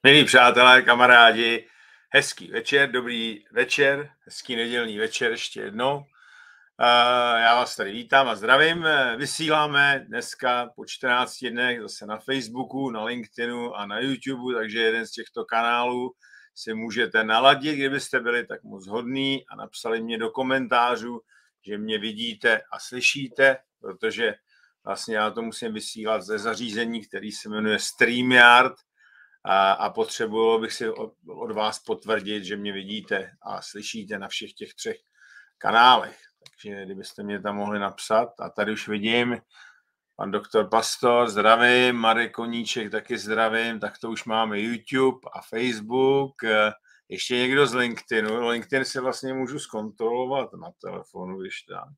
Milí přátelé, kamarádi, hezký večer, dobrý večer, hezký nedělní večer ještě jednou. Já vás tady vítám a zdravím. Vysíláme dneska po 14 dnech zase na Facebooku, na LinkedInu a na YouTube, takže jeden z těchto kanálů si můžete naladit, kdybyste byli tak moc hodní a napsali mě do komentářů, že mě vidíte a slyšíte, protože vlastně já to musím vysílat ze zařízení, který se jmenuje StreamYard, a potřebuji bych si od vás potvrdit, že mě vidíte a slyšíte na všech těch 3 kanálech. Takže kdybyste mě tam mohli napsat. A tady už vidím pan doktor Pastor, zdravím, Marek Koníček taky zdravím, tak to už máme YouTube a Facebook. Ještě někdo z LinkedInu. LinkedIn si vlastně můžu zkontrolovat na telefonu, když tak.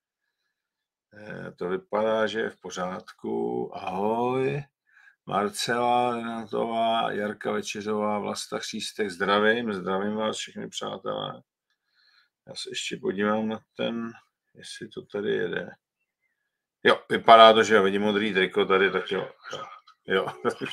To vypadá, že je v pořádku. Ahoj. Marcela Renatová, Jarka Večeřová, Vlasta Křístek, zdravím vás všechny přátelé. Já se ještě podívám na ten, jestli to tady jede. Jo, vypadá to, že jo, vidím modrý triko tady, tak jo.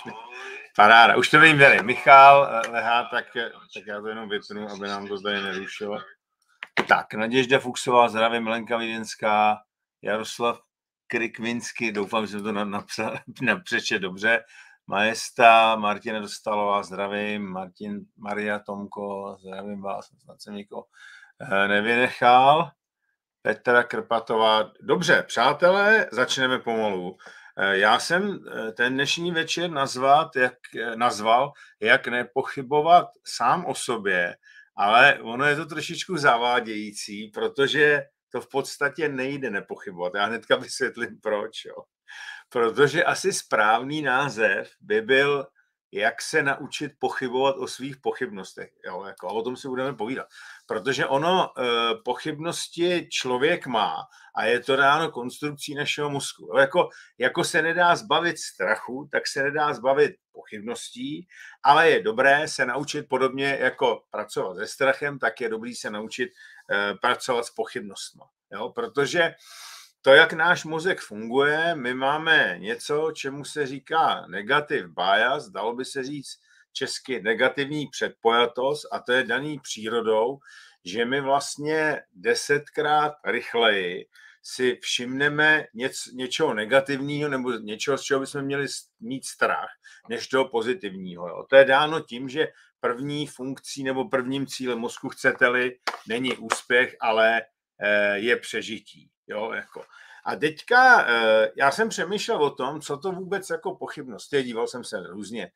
Paráda, už to vidím tady. Michal lehá, tak já to jenom vypnu, aby nám to tady nerušilo. Tak, Naděžda Fuchsová, zdravím, Lenka Videnská, Jaroslav Krikvinsky, doufám, že jsem to napřečet dobře. Majesta, Martina Dostalová, zdravím, Maria Tomko, zdravím vás, snad jsem někoho nevynechal. Petra Krpatová. Dobře, přátelé, začneme pomalu. Já jsem ten dnešní večer nazval, jak nepochybovat sám o sobě, ale ono je to trošičku zavádějící, protože to v podstatě nejde nepochybovat. Já hnedka vysvětlím proč. Jo. Protože asi správný název by byl, jak se naučit pochybovat o svých pochybnostech. Jo, jako, a o tom si budeme povídat. Protože ono pochybnosti člověk má a je to dáno konstrukcí našeho mozku. Jo, jako se nedá zbavit strachu, tak se nedá zbavit pochybností, ale je dobré se naučit podobně jako pracovat se strachem, tak je dobrý se naučit pracovat s pochybnostmi. Jo, protože to, jak náš mozek funguje, my máme něco, čemu se říká negative bias, dalo by se říct česky negativní předpojatost, a to je daný přírodou, že my vlastně 10krát rychleji si všimneme něčeho negativního nebo něčeho, z čeho bychom měli mít strach, než toho pozitivního. Jo. To je dáno tím, že první funkcí nebo prvním cílem mozku, chcete-li, není úspěch, ale je přežití. Jo, jako. A teďka já jsem přemýšlel o tom, co to vůbec jako pochybnost je. Díval jsem se různě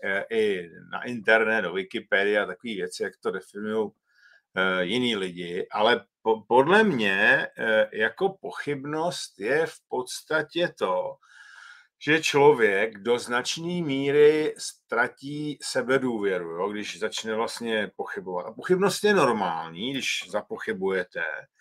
i na internet, do Wikipedie a takové věci, jak to definují jiní lidi, ale podle mě jako pochybnost je v podstatě to, že člověk do značné míry ztratí sebedůvěru, jo, když začne vlastně pochybovat. A pochybnost je normální, když zapochybujete,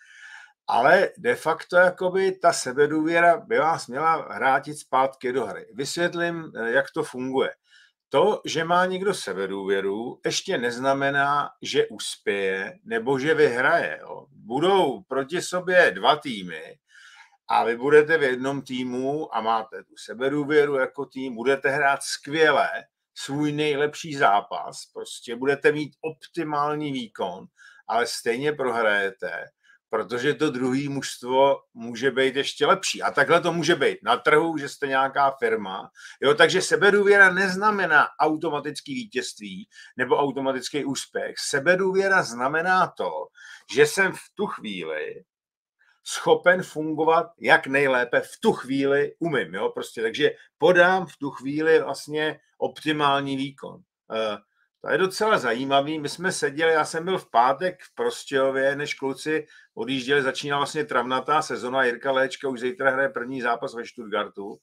ale de facto jakoby ta sebedůvěra by vás měla vrátit zpátky do hry. Vysvětlím, jak to funguje. To, že má někdo sebedůvěru, ještě neznamená, že uspěje nebo že vyhraje. Jo. Budou proti sobě 2 týmy a vy budete v jednom týmu a máte tu sebedůvěru jako tým, budete hrát skvěle svůj nejlepší zápas, prostě budete mít optimální výkon, ale stejně prohrajete, protože to druhé mužstvo může být ještě lepší. A takhle to může být na trhu, že jste nějaká firma. Jo, takže sebedůvěra neznamená automatický vítězství nebo automatický úspěch. Sebedůvěra znamená to, že jsem v tu chvíli schopen fungovat jak nejlépe v tu chvíli umím. Jo? Prostě, takže podám v tu chvíli vlastně optimální výkon. To je docela zajímavý. My jsme seděli, já jsem byl v pátek v Prostějově, než kluci odjížděli, začínala vlastně travnatá sezona. Jirka Léčka už zítra hraje první zápas ve Stuttgartu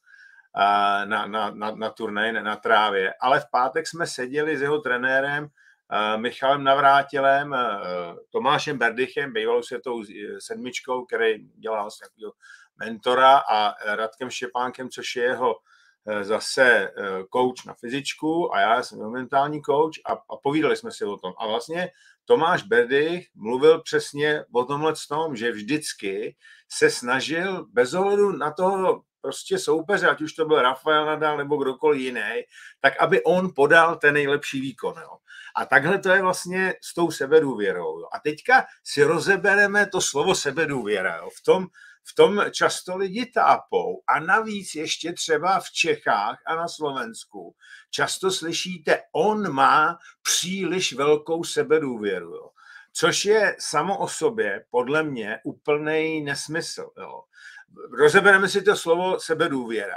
na turnaji, na trávě. Ale v pátek jsme seděli s jeho trenérem Michalem Navrátilem, Tomášem Berdychem, bývalou světovou sedmičkou, který dělá vlastně mentora, a Radkem Štěpánkem, což je jeho zase coach na fyzičku, a já jsem mentální coach, a povídali jsme si o tom. A vlastně Tomáš Berdych mluvil přesně o tomhle tom, že vždycky se snažil bez ohledu na toho prostě soupeře, ať už to byl Rafael Nadal nebo kdokoliv jiný, tak aby on podal ten nejlepší výkon. Jo. A takhle to je vlastně s tou sebedůvěrou. Jo. A teďka si rozebereme to slovo sebedůvěra. Jo. V tom často lidi tápou a navíc ještě třeba v Čechách a na Slovensku často slyšíte, on má příliš velkou sebedůvěru. Jo. Což je samo o sobě podle mě úplný nesmysl. Jo. Rozebereme si to slovo sebedůvěra.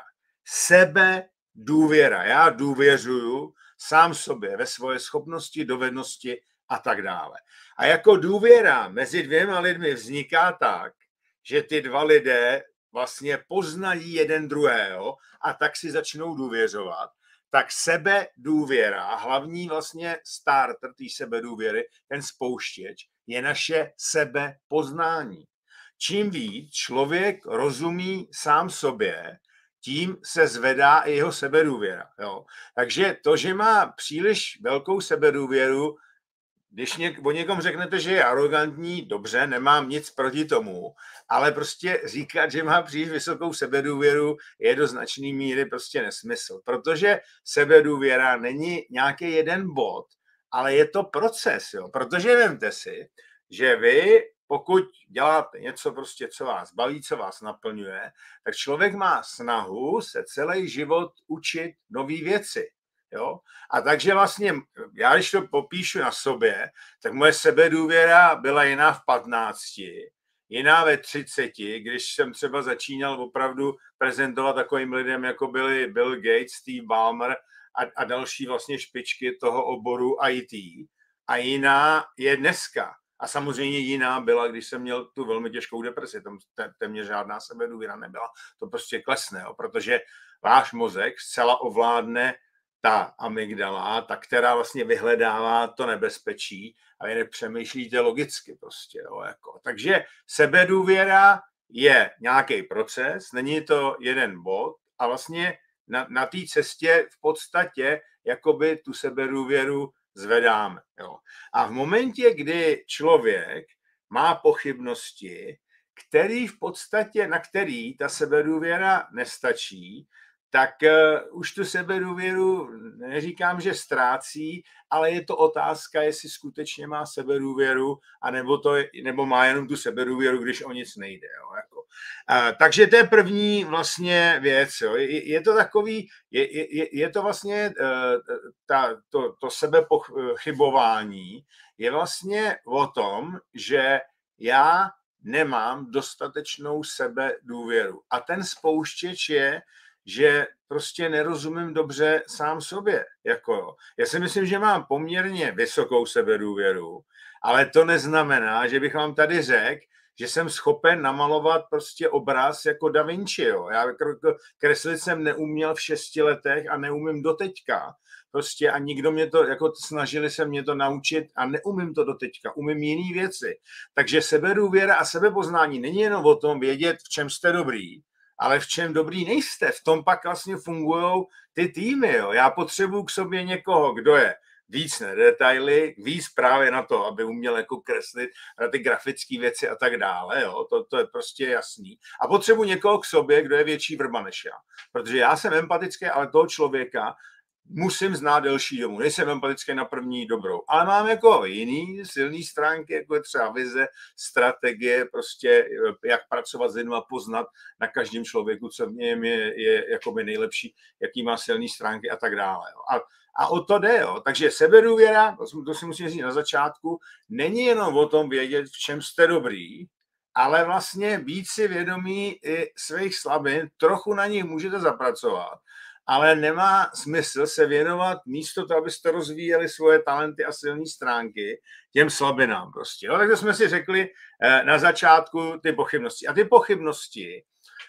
Sebedůvěra. Já důvěřuju sám sobě ve svoje schopnosti, dovednosti a tak dále. A jako důvěra mezi dvěma lidmi vzniká tak, že ty dva lidé vlastně poznají jeden druhého a tak si začnou důvěřovat. Tak sebedůvěra, hlavní vlastně starter té sebedůvěry, ten spouštěč, je naše sebepoznání. Čím víc člověk rozumí sám sobě, tím se zvedá i jeho sebedůvěra. Jo. Takže to, že má příliš velkou sebedůvěru, když o někom řeknete, že je arrogantní, dobře, nemám nic proti tomu, ale prostě říkat, že má příliš vysokou sebedůvěru, je do značné míry prostě nesmysl, protože sebedůvěra není nějaký jeden bod, ale je to proces, jo. Protože vemte si, že vy, pokud děláte něco prostě, co vás baví, co vás naplňuje, tak člověk má snahu se celý život učit nové věci. Jo? A takže vlastně, já když to popíšu na sobě, tak moje sebedůvěra byla jiná v 15, jiná ve 30, když jsem třeba začínal opravdu prezentovat takovým lidem, jako byli Bill Gates, Steve Ballmer a další vlastně špičky toho oboru IT. A jiná je dneska. A samozřejmě jiná byla, když jsem měl tu velmi těžkou depresi. Tam téměř žádná sebedůvěra nebyla. To prostě klesne, jo? Protože váš mozek zcela ovládne ta amygdala, ta, která vlastně vyhledává to nebezpečí a vy nepřemýšlíte logicky prostě. Jo, jako. Takže sebedůvěra je nějaký proces, není to jeden bod a vlastně na té cestě v podstatě jakoby tu sebedůvěru zvedáme. Jo. A v momentě, kdy člověk má pochybnosti, na který ta sebedůvěra nestačí, tak už tu sebedůvěru neříkám, že ztrácí, ale je to otázka, jestli skutečně má sebedůvěru, nebo má jenom tu sebedůvěru, když o nic nejde. Jo, jako. Takže to je první vlastně věc. Jo. Je to takový, je to vlastně to sebepochybování je vlastně o tom, že já nemám dostatečnou sebedůvěru. A ten spouštěč je, že prostě nerozumím dobře sám sobě. Jako, já si myslím, že mám poměrně vysokou sebedůvěru, ale to neznamená, že bych vám tady řekl, že jsem schopen namalovat prostě obraz jako Da Vinci. Jo. Já kreslit jsem neuměl v 6 letech a neumím doteďka. Prostě a nikdo mě to, jako snažili se mě to naučit a neumím to doteďka, umím jiný věci. Takže sebedůvěra a sebepoznání není jenom o tom vědět, v čem jste dobrý, ale v čem dobrý nejste. V tom pak vlastně fungují ty týmy. Jo. Já potřebuju k sobě někoho, kdo je víc na detaily, víc právě na to, aby uměl jako kreslit na ty grafické věci a tak dále. Jo. To je prostě jasný. A potřebuji někoho k sobě, kdo je větší vrba než já. Protože já jsem empatický, ale toho člověka musím znát delší dobu. Nejsem empatický na první dobrou. Ale mám jako jiný silný stránky, jako je třeba vize, strategie, prostě jak pracovat s lidmi a poznat na každém člověku, co v něm je jakoby nejlepší, jaký má silný stránky a tak dále. Jo. A o to jde. Jo. Takže sebedůvěra, to si musím říct na začátku, není jenom o tom vědět, v čem jste dobrý, ale vlastně být si vědomí i svých slabin, trochu na nich můžete zapracovat, ale nemá smysl se věnovat místo toho, abyste rozvíjeli svoje talenty a silné stránky těm slabinám prostě. No, takže jsme si řekli na začátku ty pochybnosti. A ty pochybnosti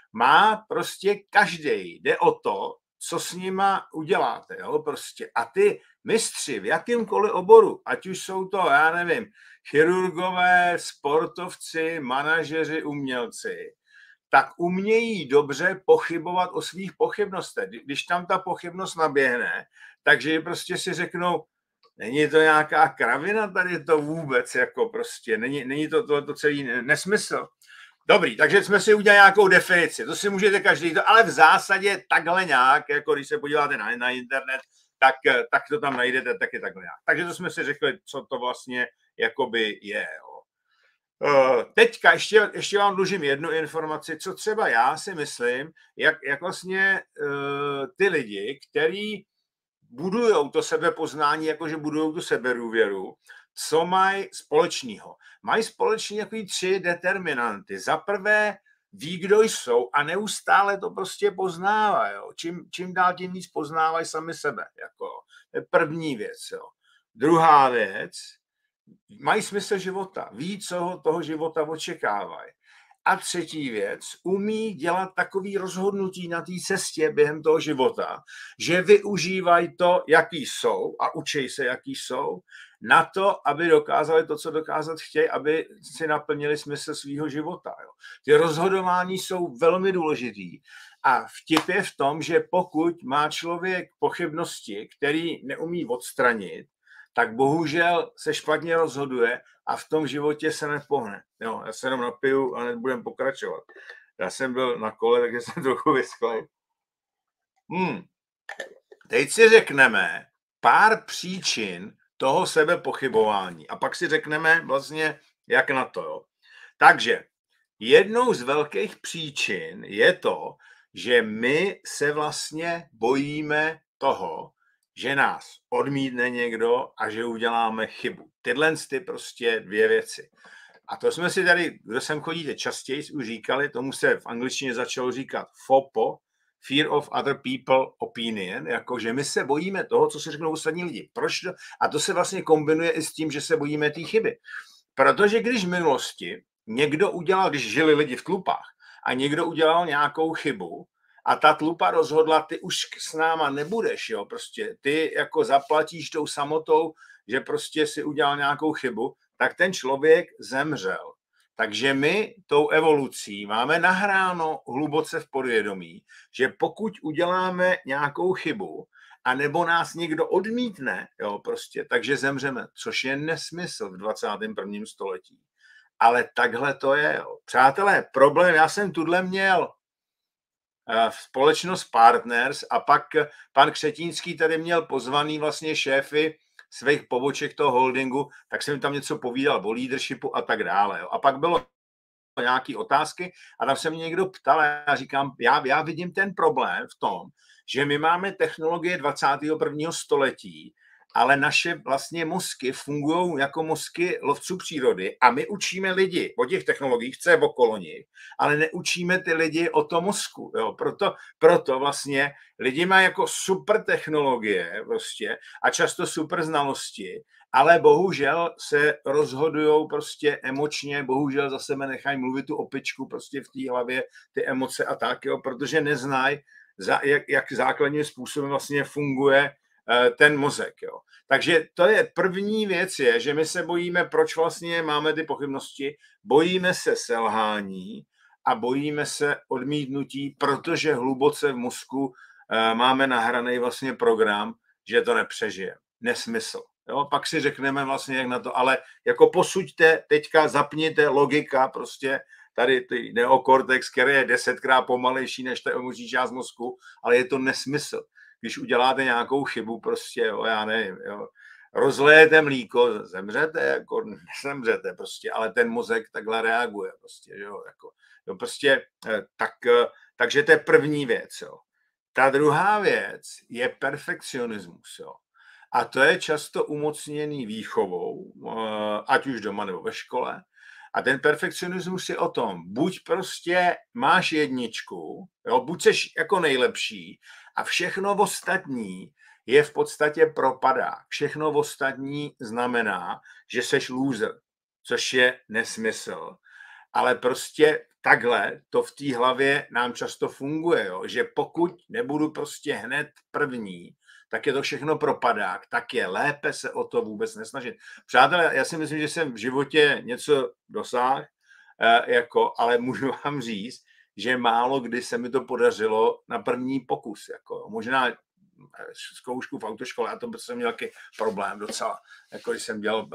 má prostě každej. Jde o to, co s nima uděláte. Jo? Prostě. A ty mistři v jakýmkoliv oboru, ať už jsou to, já nevím, chirurgové, sportovci, manažeři, umělci, tak umějí dobře pochybovat o svých pochybnostech. Když tam ta pochybnost naběhne, takže prostě si řeknou, není to nějaká kravina tady to vůbec, jako prostě, není to celý nesmysl. Dobrý, takže jsme si udělali nějakou definici, to si můžete každý, ale v zásadě takhle nějak, jako když se podíváte na internet, tak to tam najdete taky takhle nějak. Takže to jsme si řekli, co to vlastně jakoby je. Jo. Teďka ještě vám dlužím jednu informaci, co třeba já si myslím, jak vlastně ty lidi, kteří budujou to sebepoznání, jakože budujou tu sebedůvěru, co mají společného. Mají společně takový 3 determinanty. Za prvé ví, kdo jsou a neustále to prostě poznávají. Čím dál tím víc poznávají sami sebe. Jako, to je první věc. Jo. Druhá věc, mají smysl života. Ví, co toho života očekávají. A třetí věc, umí dělat takový rozhodnutí na té cestě během toho života, že využívají to, jaký jsou a učí se, jaký jsou, na to, aby dokázali to, co dokázat chtějí, aby si naplnili smysl svého života. Jo. Ty rozhodování jsou velmi důležitý. A vtip je v tom, že pokud má člověk pochybnosti, který neumí odstranit, tak bohužel se špatně rozhoduje a v tom životě se nepohne. Jo, já se jenom napiju a nebudem pokračovat. Já jsem byl na kole, takže jsem trochu vyschlej. Teď si řekneme pár příčin toho sebepochybování a pak si řekneme vlastně, jak na to. Jo. Takže jednou z velkých příčin je to, že my se vlastně bojíme toho, že nás odmítne někdo a že uděláme chybu. Tyhle ty prostě 2 věci. A to jsme si tady, kdo sem chodíte častěji, už říkali, tomu se v angličtině začalo říkat FOPO, Fear of Other People Opinion, jako že my se bojíme toho, co si řeknou ostatní lidi. Proč to? A to se vlastně kombinuje i s tím, že se bojíme té chyby. Protože když v minulosti někdo udělal, když žili lidi v tlupách a někdo udělal nějakou chybu, a ta tlupa rozhodla, ty už s náma nebudeš, jo, prostě ty jako zaplatíš tou samotou, že prostě si udělal nějakou chybu, tak ten člověk zemřel. Takže my tou evolucí máme nahráno hluboce v podvědomí, že pokud uděláme nějakou chybu, a nebo nás někdo odmítne, jo, prostě, takže zemřeme, což je nesmysl v 21. století. Ale takhle to je. Jo. Přátelé, problém, já jsem tuhle měl společnost Partners a pak pan Křetínský tady měl pozvaný vlastně šéfy svých poboček toho holdingu, tak jsem tam něco povídal o leadershipu a tak dále. Jo. A pak bylo nějaké otázky a tam se mě někdo ptal a já říkám, já vidím ten problém v tom, že my máme technologie 21. století, ale naše vlastně mozky fungují jako mozky lovců přírody a my učíme lidi o těch technologiích, co je okolo nich, ale neučíme ty lidi o tom mozku. Jo. Proto vlastně lidi mají jako super technologie prostě a často super znalosti, ale bohužel se rozhodujou prostě emočně, bohužel za sebe nechají mluvit tu opičku prostě v té hlavě, ty emoce a tak, jo, protože neznají, jak základním způsobem vlastně funguje ten mozek. Jo. Takže to je první věc, je, že my se bojíme, proč vlastně máme ty pochybnosti, bojíme se selhání a bojíme se odmítnutí, protože hluboce v mozku máme nahraný vlastně program, že to nepřežije. Nesmysl. Jo, pak si řekneme vlastně, jak na to, ale jako posuďte, teďka zapněte logika, prostě tady ty neokortex, který je 10krát pomalejší než ta emoční část mozku, ale je to nesmysl. Když uděláte nějakou chybu, prostě, jo, já nevím, jo, rozlejete mlíko, zemřete, jako nezemřete prostě, ale ten mozek takhle reaguje, prostě, jo, jako, jo, prostě, takže to je první věc, jo. Ta druhá věc je perfekcionismus, jo. A to je často umocněný výchovou, ať už doma nebo ve škole. A ten perfekcionismus je o tom, buď prostě máš jedničku, jo, buď seš jako nejlepší a všechno ostatní je v podstatě propadák. Všechno ostatní znamená, že seš loser, což je nesmysl. Ale prostě takhle to v té hlavě nám často funguje, jo, že pokud nebudu prostě hned první, tak je to všechno propadák, tak je lépe se o to vůbec nesnažit. Přátelé, já si myslím, že jsem v životě něco dosáhl, ale můžu vám říct, že málo kdy se mi to podařilo na první pokus. Jako. Možná zkoušku v autoškole, a to jsem měl nějaký problém docela. Jako když jsem dělal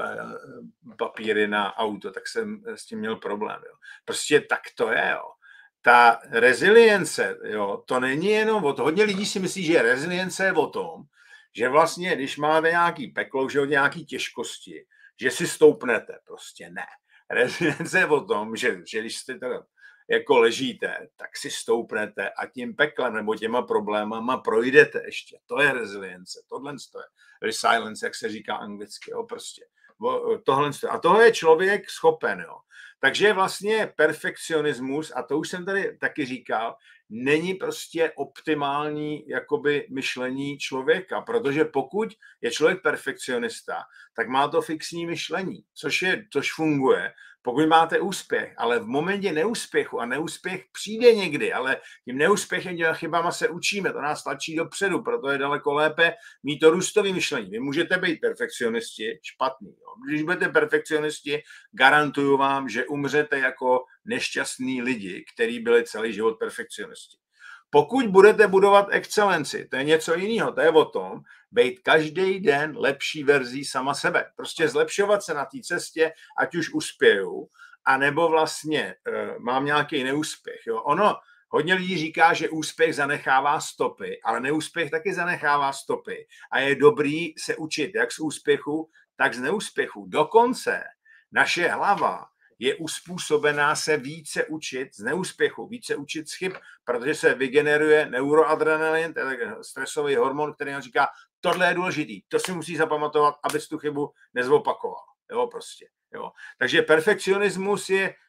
papíry na auto, tak jsem s tím měl problém. Jo. Prostě tak to je. Jo. Ta rezilience, jo, to není jenom o to. Hodně lidí si myslí, že rezilience je o tom, že vlastně, když máte nějaký peklo, že nějaký těžkosti, že si stoupnete. Prostě ne. Rezilience je o tom, že když jste teda jako ležíte, tak si stoupnete a tím peklem nebo těma problémama projdete ještě. To je rezilience. Tohle je resilience, jak se říká anglicky. Jo, prostě. Tohle a toho je člověk schopen. Jo. Takže vlastně perfekcionismus, a to už jsem tady taky říkal, není prostě optimální jakoby myšlení člověka, protože pokud je člověk perfekcionista, tak má to fixní myšlení, což funguje, pokud máte úspěch, ale v momentě neúspěchu, a neúspěch přijde někdy, ale tím neúspěchem a chybama se učíme, to nás tlačí dopředu, proto je daleko lépe mít to růstový myšlení. Vy můžete být perfekcionisti, špatný. Jo. Když budete perfekcionisti, garantuju vám, že umřete jako nešťastní lidi, kteří byli celý život perfekcionisti. Pokud budete budovat excelenci, to je něco jiného, to je o tom, být každý den lepší verzí sama sebe. Prostě zlepšovat se na té cestě, ať už uspěju, anebo vlastně mám nějaký neúspěch. Jo. Hodně lidí říká, že úspěch zanechává stopy, ale neúspěch taky zanechává stopy. A je dobrý se učit jak z úspěchu, tak z neúspěchu. Dokonce naše hlava je uspůsobená se více učit z neúspěchu, více učit z chyb, protože se vygeneruje neuroadrenalin, tedy stresový hormon, který nám říká, tohle je důležitý, to si musí zapamatovat, abys tu chybu nezopakoval. Jo, prostě. Jo. Takže perfekcionismus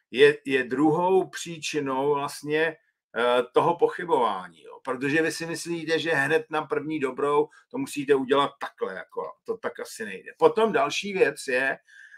je druhou příčinou vlastně toho pochybování, jo. Protože vy si myslíte, že hned na první dobrou to musíte udělat takhle, jako to tak asi nejde. Potom další věc je,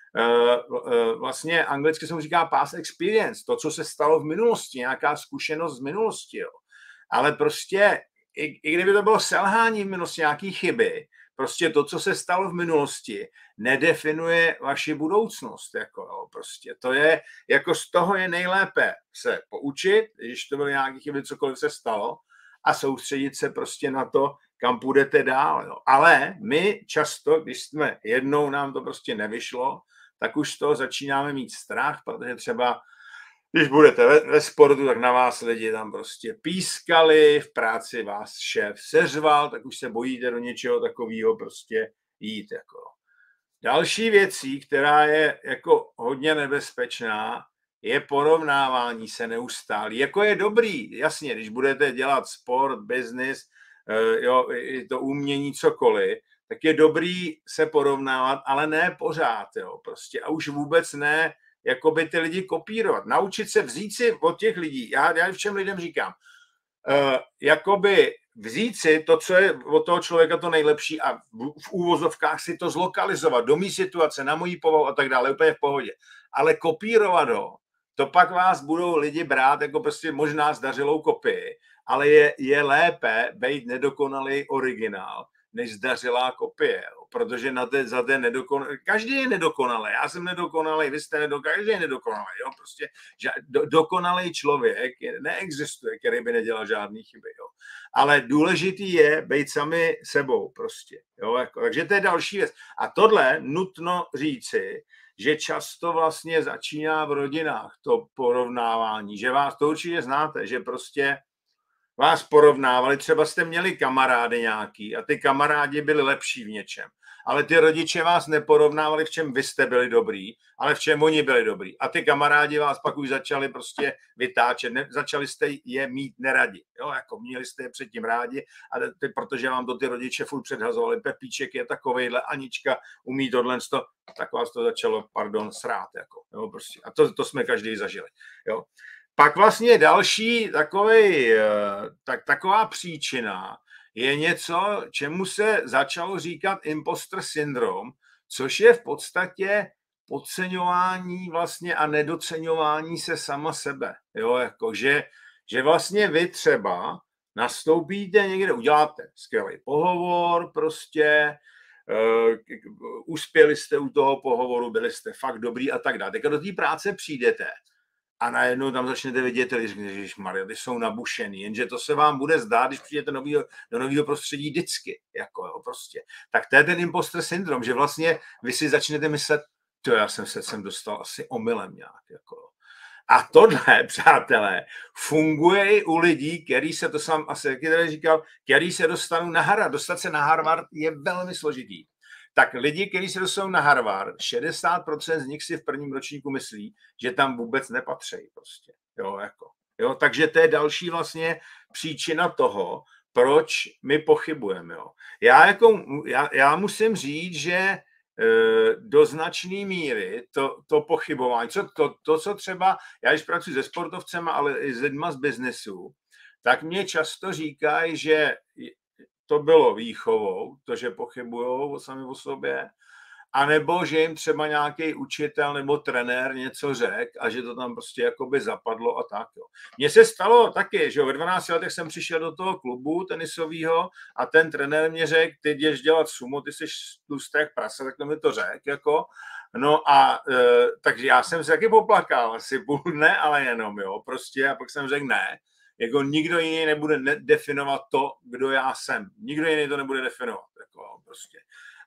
vlastně anglicky se mu říká past experience, to, co se stalo v minulosti, nějaká zkušenost z minulosti. Jo. Ale prostě, i kdyby to bylo selhání v minulosti, nějaký chyby, prostě to, co se stalo v minulosti, nedefinuje vaši budoucnost. Jako, jo, prostě. To je, jako z toho je nejlépe se poučit, když to byly nějaké chyby, cokoliv se stalo, a soustředit se prostě na to, kam půjdete dál. Jo. Ale my často, když jsme jednou nám to prostě nevyšlo, tak už z toho začínáme mít strach, protože třeba, když budete ve sportu, tak na vás lidi tam prostě pískali, v práci vás šéf seřval, tak už se bojíte do něčeho takového prostě jít. Jako. Další věcí, která je jako hodně nebezpečná, je porovnávání se neustále. Jako je dobrý, jasně, když budete dělat sport, business, jo, to umění, cokoliv, tak je dobrý se porovnávat, ale ne pořád, jo, prostě. A už vůbec ne, jakoby ty lidi kopírovat. Naučit se vzít si od těch lidí. Já všem lidem říkám, jakoby vzít si to, co je od toho člověka to nejlepší a v úvozovkách si to zlokalizovat do mý situace, na mojí povahu a tak dále, úplně v pohodě. Ale kopírovat ho, to pak vás budou lidi brát jako prostě možná zdařilou kopii, ale je lépe být nedokonalý originál, než zdařilá kopie, jo. Protože za ten nedokonalý, každý je nedokonalý, já jsem nedokonalý, vy jste nedokonalý, každý je nedokonalý, jo. Prostě dokonalý člověk neexistuje, který by nedělal žádný chyby, jo. Ale důležitý je být sami sebou prostě, jo. Jako, takže to je další věc. A tohle nutno říci, že často vlastně začíná v rodinách to porovnávání, že vás to určitě znáte, že prostě vás porovnávali, třeba jste měli kamarády nějaký a ty kamarádi byli lepší v něčem, ale ty rodiče vás neporovnávali, v čem vy jste byli dobrý, ale v čem oni byli dobrý. A ty kamarádi vás pak už začali prostě vytáčet, začali jste je mít neradi. Jo, jako měli jste je předtím rádi, ale protože vám to ty rodiče furt předhazovali, Pepíček je takovejhle, Anička umí tohle, tak vás to začalo, srát. Jako, jo, prostě. A to jsme každý zažili. Jo. Pak vlastně další taková příčina je něco, čemu se začalo říkat imposter syndrom, což je v podstatě podceňování vlastně a nedoceňování se sama sebe. Jo, jako že vlastně vy třeba nastoupíte někde, uděláte skvělý pohovor prostě, uspěli jste u toho pohovoru, byli jste fakt dobrý a tak dále. Teď do té práce přijdete a najednou tam začnete vidět, že Maria, ty jsou nabušený, jenže to se vám bude zdát, když přijdete do nového prostředí vždycky, jako jo, prostě. Tak to je ten imposter syndrom, že vlastně vy si začnete myslet, já jsem se sem dostal asi omylem nějak, jako jo. A tohle, přátelé, funguje i u lidí, který se, to jsem asi taky tady říkal, který se dostanou na Harvard. Dostat se na Harvard je velmi složitý. Tak lidi, kteří se dostanou na Harvard, 60% z nich si v prvním ročníku myslí, že tam vůbec nepatří prostě. Jo, takže to je další vlastně příčina toho, proč my pochybujeme. Jo. Já musím říct, že do značné míry to pochybování, co třeba, já když pracuji se sportovcema, ale i s lidma z biznesu, tak mě často říkají, že to bylo výchovou, to, že pochybujou sami o sobě, anebo že jim třeba nějaký učitel nebo trenér něco řekl a že to tam prostě jakoby zapadlo a tak. Jo. Mně se stalo taky, že ve 12 letech jsem přišel do toho klubu tenisového a ten trenér mě řekl, ty jdeš dělat sumo, ty jsi tlustý jak prase, tak to mi to řekl. Jako. No a takže já jsem se taky poplakal, asi půl dne, ale jenom, jo, prostě a pak jsem řekl ne. Jako nikdo jiný nebude definovat to, kdo já jsem. Nikdo jiný to nebude definovat. Jako prostě.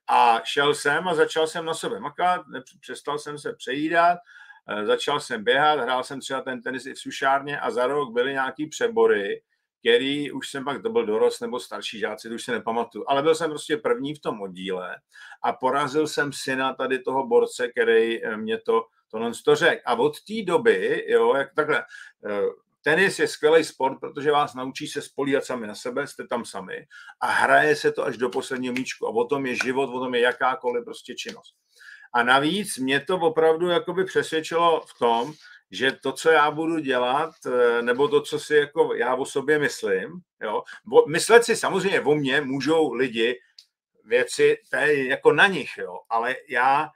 A šel jsem a začal jsem na sebe makat, přestal jsem se přejídat, začal jsem běhat, hrál jsem třeba ten tenis i v sušárně a za rok byly nějaký přebory, který už jsem pak, to byl dorost nebo starší žáci, to už se nepamatuju, ale byl jsem prostě první v tom oddíle a porazil jsem syna tady toho borce, který mě to řekl. A od té doby, jo, jak takhle, tenis je skvělý sport, protože vás naučí se spolíhat sami na sebe, jste tam sami a hraje se to až do posledního míčku a o tom je život, o tom je jakákoliv prostě činnost. A navíc mě to opravdu jakoby přesvědčilo v tom, že to, co já budu dělat, nebo to, co si jako já o sobě myslím, jo, myslet si samozřejmě o mně můžou lidi věci, to je jako na nich, jo, ale já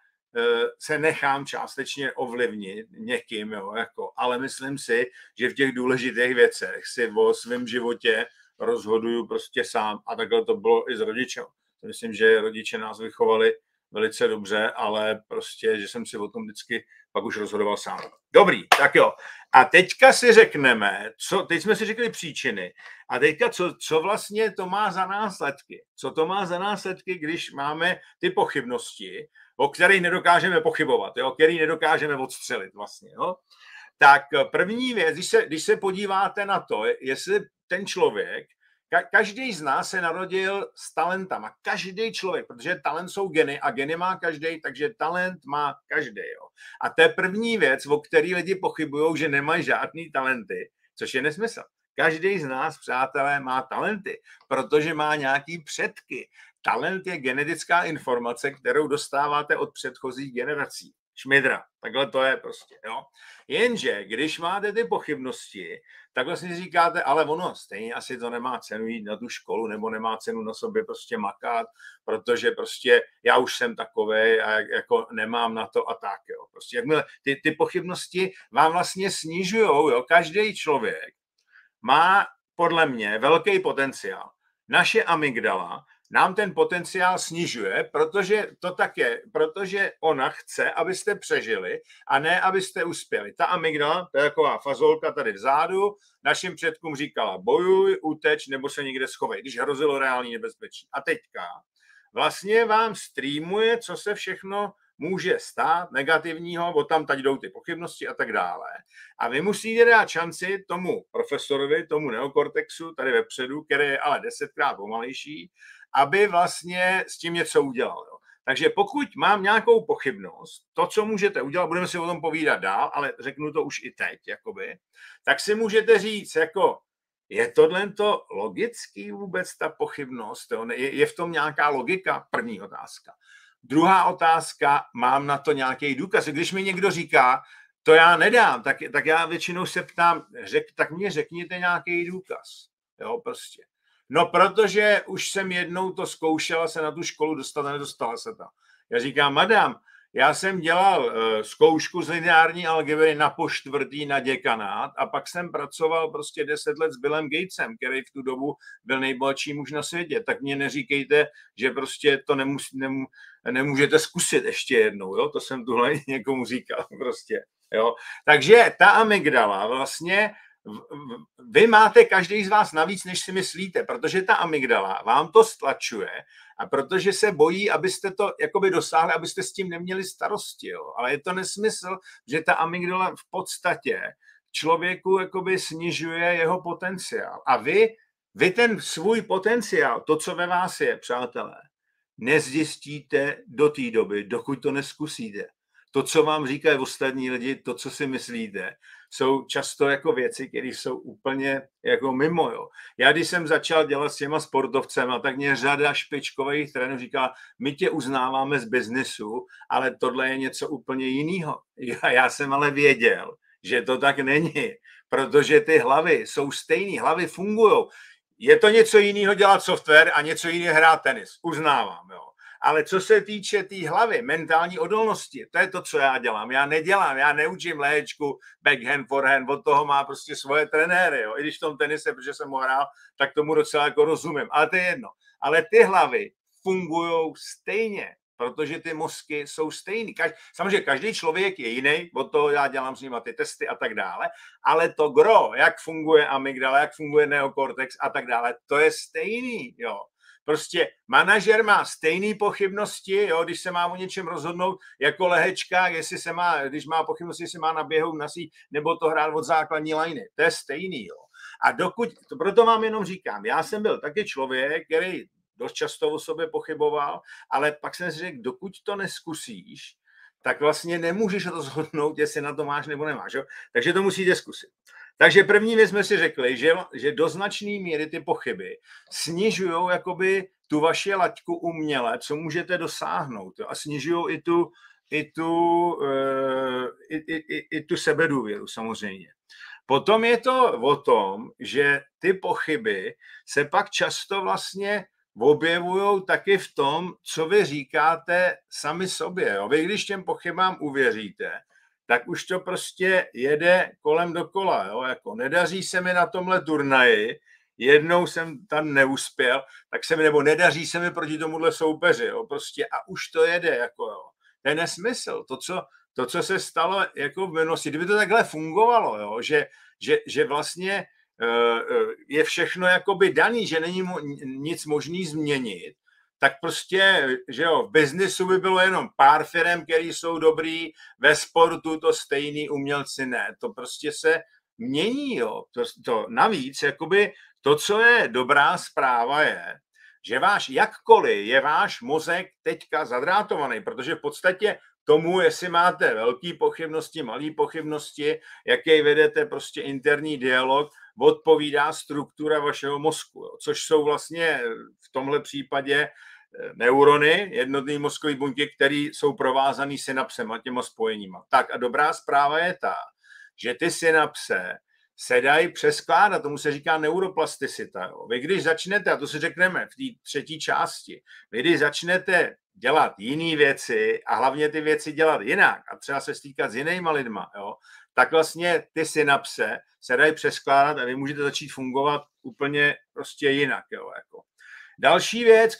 se nechám částečně ovlivnit někým, jo, jako, ale myslím si, že v těch důležitých věcech si o svém životě rozhoduju prostě sám a takhle to bylo i s rodičem. Myslím, že rodiče nás vychovali velice dobře, ale prostě, že jsem si o tom vždycky pak už rozhodoval sám. Dobrý, tak jo. A teďka si řekneme, teď jsme si řekli příčiny, a teďka co vlastně to má za následky. Co to má za následky, když máme ty pochybnosti, o kterých nedokážeme pochybovat, jo, který nedokážeme odstřelit vlastně. Jo. Tak první věc, když se podíváte na to, jestli ten člověk, každý z nás se narodil s talentama. Každý člověk, protože talent jsou geny a geny má každý, takže talent má každý. Jo. A to je první věc, o který lidi pochybují, že nemají žádný talenty, což je nesmysl. Každý z nás, přátelé, má talenty, protože má nějaký předky. Talent je genetická informace, kterou dostáváte od předchozích generací. Šmidra, takhle to je prostě, jo. Jenže, když máte ty pochybnosti, tak vlastně říkáte, ale ono stejně asi to nemá cenu jít na tu školu, nebo nemá cenu na sobě prostě makat, protože prostě já už jsem takovej a jako nemám na to a tak, jo. Prostě jakmile ty pochybnosti vám vlastně snižujou, jo. Každý člověk má podle mě velký potenciál. Naše amygdala nám ten potenciál snižuje, protože to tak je, protože ona chce, abyste přežili a ne, abyste uspěli. Ta amygdala, to je taková fazolka tady vzadu, našim předkům říkala bojuj, uteč nebo se někde schovej, když hrozilo reální nebezpečí. A teďka vlastně vám streamuje, co se všechno může stát negativního, o tam jdou ty pochybnosti a tak dále. A vy musíte dát šanci tomu profesorovi, tomu neokortexu tady vepředu, který je ale 10krát pomalejší, aby vlastně s tím něco udělal. Jo. Takže pokud mám nějakou pochybnost, to, co můžete udělat, budeme si o tom povídat dál, ale řeknu to už i teď, jakoby, tak si můžete říct, jako, je tohle to logický vůbec ta pochybnost? Jo? Je v tom nějaká logika? První otázka. Druhá otázka, mám na to nějaký důkaz. Když mi někdo říká, to já nedám, tak já většinou se ptám, tak mě řekněte nějaký důkaz. Jo, prostě. No, protože už jsem jednou to zkoušela se na tu školu dostat a nedostala se tam. Já říkám, madam, já jsem dělal zkoušku z lineární algebry na po4. na děkanát a pak jsem pracoval prostě 10 let s Billem Gatesem, který v tu dobu byl nejbohatší muž na světě. Tak mě neříkejte, že prostě to nemůžete zkusit ještě jednou. Jo? To jsem tuhle někomu říkal prostě. Jo? Takže ta amygdala vlastně vy máte každý z vás navíc, než si myslíte, protože ta amygdala vám to stlačuje a protože se bojí, abyste to jakoby dosáhli, abyste s tím neměli starosti. Jo. Ale je to nesmysl, že ta amygdala v podstatě člověku jakoby snižuje jeho potenciál. A vy ten svůj potenciál, to, co ve vás je, přátelé, nezjistíte do té doby, dokud to neskusíte. To, co vám říkají ostatní lidi, to, co si myslíte, jsou často jako věci, které jsou úplně jako mimo. Jo. Já když jsem začal dělat s těma sportovcema, tak mě řada špičkových trenérů říká, my tě uznáváme z biznesu, ale tohle je něco úplně jiného. Já jsem ale věděl, že to tak není, protože ty hlavy jsou stejný, hlavy fungují. Je to něco jiného dělat software a něco jiného hrát tenis. Uznávám, jo. Ale co se týče té hlavy, mentální odolnosti, to je to, co já dělám. Já neučím léčku, backhand, forehand, od toho má prostě svoje trenéry. Jo. I když v tom tenise, protože jsem ho hrál, tak tomu docela jako rozumím. Ale to je jedno. Ale ty hlavy fungují stejně, protože ty mozky jsou stejný. Samozřejmě každý člověk je jiný, od toho já dělám s nimi ty testy a tak dále, ale to gro, jak funguje amygdala, jak funguje neokortex a tak dále, to je stejný, jo. Prostě manažer má stejné pochybnosti, jo, když se má o něčem rozhodnout jako lehečka, když má pochybnosti, jestli má na běhu nasít nebo to hrát od základní lajny. To je stejný. Jo. A proto vám jenom říkám, já jsem byl taky člověk, který dost často o sobě pochyboval, ale pak jsem si řekl, dokud to neskusíš, tak vlastně nemůžeš rozhodnout, jestli na to máš nebo nemáš. Jo? Takže to musíte zkusit. Takže první věc jsme si řekli, že do značné míry ty pochyby snižují jakoby tu vaši laťku uměle, co můžete dosáhnout. Jo? A snižují i tu sebedůvěru samozřejmě. Potom je to o tom, že ty pochyby se pak často vlastně objevují taky v tom, co vy říkáte sami sobě. Jo? Vy, když těm pochybám uvěříte, tak už to prostě jede kolem dokola. Jo? Jako nedaří se mi na tomhle turnaji, jednou jsem tam neuspěl, tak se mi, nebo nedaří se mi proti tomuhle soupeři. Jo? Prostě a už to jede. Jako, jo? To je nesmysl. To, co se stalo jako v minulosti, kdyby to takhle fungovalo, jo? Že vlastně je všechno jakoby daný, že není nic možný změnit, tak prostě, že jo, v biznisu by bylo jenom pár firem, které jsou dobrý, ve sportu to stejný, umělci ne. To prostě se mění, jo. To navíc, jakoby to, co je dobrá zpráva je, že jakkoliv je váš mozek teďka zadrátovaný, protože v podstatě tomu, jestli máte velké pochybnosti, malé pochybnosti, jaký vedete prostě interní dialog, odpovídá struktura vašeho mozku, jo. Což jsou vlastně v tomhle případě neurony, jednotné mozkové buňky, které jsou provázané synapsema, těma spojeníma. Tak a dobrá zpráva je ta, že ty synapse se dají přeskládat, tomu se říká neuroplasticita. Jo. Vy když začnete, a to si řekneme v té třetí části, vy když začnete dělat jiné věci a hlavně ty věci dělat jinak a třeba se stýkat s jinýma lidma, jo, tak vlastně ty synapse se dají přeskládat a vy můžete začít fungovat úplně prostě jinak. Jo, jako. Další věc,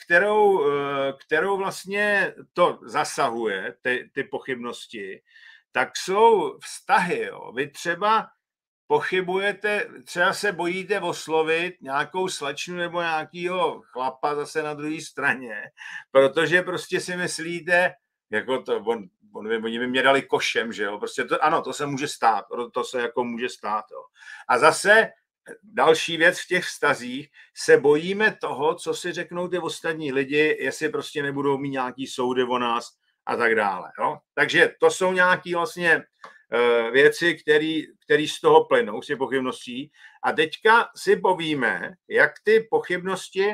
kterou vlastně to zasahuje, ty pochybnosti, tak jsou vztahy. Jo. Vy třeba pochybujete, třeba se bojíte oslovit nějakou slečnu nebo nějakýho chlapa zase na druhé straně, protože prostě si myslíte, jako to, oni by mě dali košem, že jo, prostě to, ano, to se může stát, to se jako může stát, jo. A zase další věc v těch vztazích, se bojíme toho, co si řeknou ty ostatní lidi, jestli prostě nebudou mít nějaký soudy o nás a tak dále, jo. Takže to jsou nějaký vlastně věci, které z toho plynou, z těch pochybností. A teďka si povíme, jak ty pochybnosti,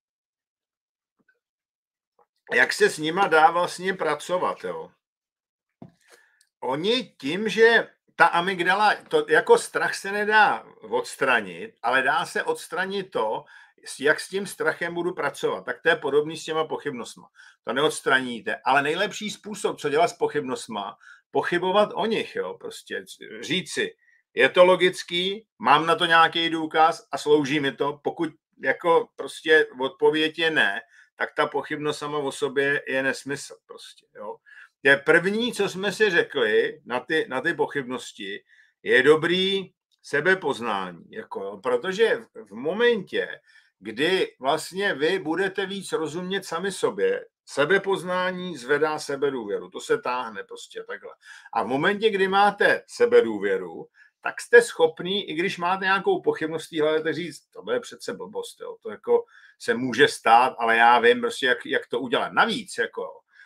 jak se s nima dá vlastně pracovat. Jo. Oni tím, že ta amygdala, to jako strach se nedá odstranit, ale dá se odstranit to, jak s tím strachem budu pracovat, tak to je podobný s těma pochybnostma. To neodstraníte, ale nejlepší způsob, co dělat s pochybnostma, pochybovat o nich, jo, prostě říct si, je to logický, mám na to nějaký důkaz a slouží mi to, pokud jako prostě odpověď je ne, tak ta pochybnost sama o sobě je nesmysl prostě, jo. Je první, co jsme si řekli na ty pochybnosti, je dobrý sebepoznání, jako, protože v momentě, kdy vlastně vy budete víc rozumět sami sobě, sebepoznání zvedá sebedůvěru, to se táhne prostě takhle. A v momentě, kdy máte sebedůvěru, tak jste schopný, i když máte nějakou pochybnost v té hlavě, tak říct, to je přece blbost, jo. To jako se může stát, ale já vím prostě, jak to udělat. Navíc, jako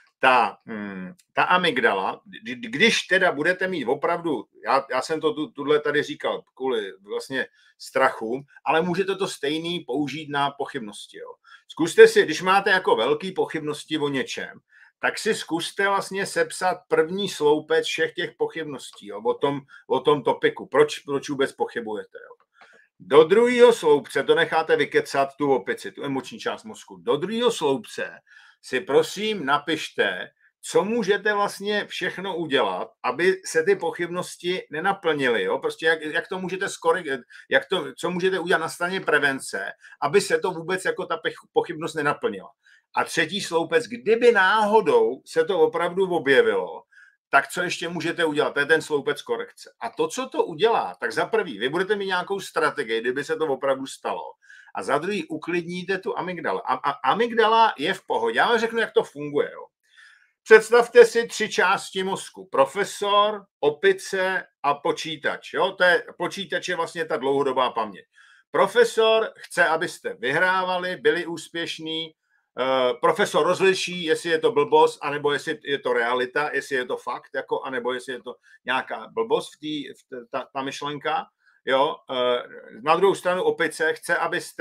ta amygdala, když teda budete mít opravdu, já jsem to tuhle tady říkal kvůli vlastně strachům, ale můžete to stejný použít na pochybnosti. Jo. Zkuste si, když máte jako velký pochybnosti o něčem, tak si zkuste vlastně sepsat první sloupec všech těch pochybností, jo, o tom topiku. Proč vůbec pochybujete? Jo. Do druhého sloupce, to necháte vykecat tu opici, tu emoční část mozku, do druhého sloupce si prosím napište, co můžete vlastně všechno udělat, aby se ty pochybnosti nenaplnily. Jo? Prostě jak to můžete skorigovat, co můžete udělat na straně prevence, aby se to vůbec jako ta pochybnost nenaplnila. A třetí sloupec, kdyby náhodou se to opravdu objevilo, tak co ještě můžete udělat? To je ten sloupec korekce. A to, co to udělá, tak za prvý, vy budete mít nějakou strategii, kdyby se to opravdu stalo. A za druhý, uklidníte tu amygdalu. A amygdala je v pohodě. Já vám řeknu, jak to funguje. Jo. Představte si 3 části mozku. Profesor, opice a počítač. Jo. Počítač je vlastně ta dlouhodobá paměť. Profesor chce, abyste vyhrávali, byli úspěšní. Profesor rozliší, jestli je to blbost, anebo jestli je to realita, jestli je to fakt, jako, anebo jestli je to nějaká blbost ta myšlenka. Jo? Na druhou stranu opice chce,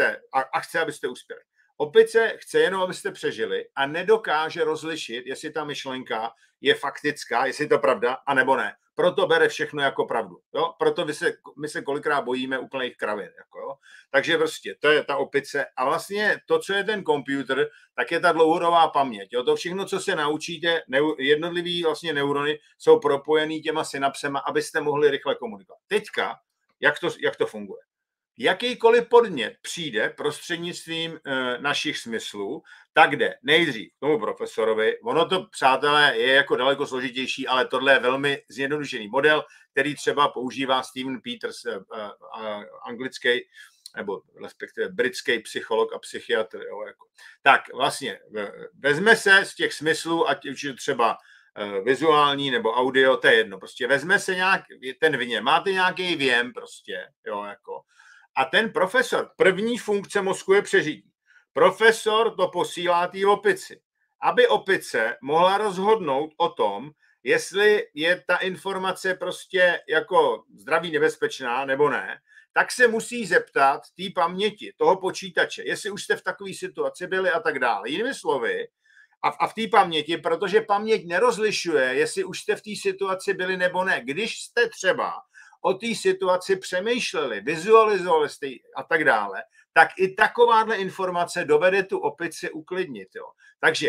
abyste uspěli. Opice chce jenom, abyste přežili a nedokáže rozlišit, jestli ta myšlenka je faktická, jestli je to pravda, anebo ne. Proto bere všechno jako pravdu. Jo? Proto my se kolikrát bojíme úplných kravin. Jako, jo? Takže prostě to je ta opice. A vlastně to, co je ten počítač, tak je ta dlouhodobá paměť. Jo? To všechno, co se naučíte, jednotlivý vlastně neurony jsou propojený těma synapsema, abyste mohli rychle komunikovat. Teďka, jak to funguje? Jakýkoliv podnět přijde prostřednictvím našich smyslů, tak jde nejdřív k tomu profesorovi. Ono to, přátelé, je jako daleko složitější, ale tohle je velmi zjednodušený model, který třeba používá Steven Peters, anglický nebo respektive britský psycholog a psychiatr. Jo, jako. Tak vlastně vezme se z těch smyslů, ať už je třeba vizuální nebo audio, to je jedno. Prostě vezme se ten věm, máte nějaký věm prostě, jo, jako. A ten profesor, první funkce mozku je přežití. Profesor to posílá té opici, aby opice mohla rozhodnout o tom, jestli je ta informace prostě jako zdraví nebezpečná nebo ne, tak se musí zeptat té paměti, toho počítače, jestli už jste v takové situaci byli a tak dále. Jinými slovy, a v té paměti, protože paměť nerozlišuje, jestli už jste v té situaci byli nebo ne. Když jste třeba o té situaci přemýšleli, vizualizovali jste a tak dále, tak i takováhle informace dovede tu opici uklidnit. Jo. Takže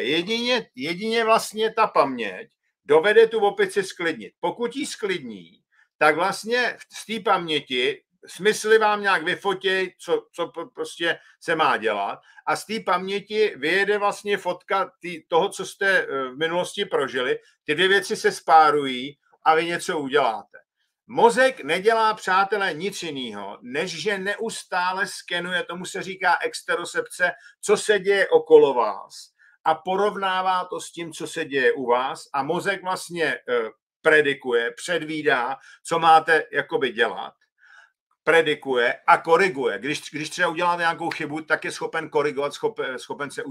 jedině vlastně ta paměť dovede tu opici sklidnit. Pokud ji sklidní, tak vlastně z té paměti smysly vám nějak vyfotí, co prostě se má dělat, a z té paměti vyjede vlastně fotka toho, co jste v minulosti prožili. Ty dvě věci se spárují a vy něco uděláte. Mozek nedělá, přátelé, nic jiného, než že neustále skenuje, tomu se říká exterocepce, co se děje okolo vás a porovnává to s tím, co se děje u vás, a mozek vlastně predikuje, předvídá, co máte jakoby dělat, predikuje a koriguje. Když třeba uděláte nějakou chybu, tak je schopen korigovat, schopen se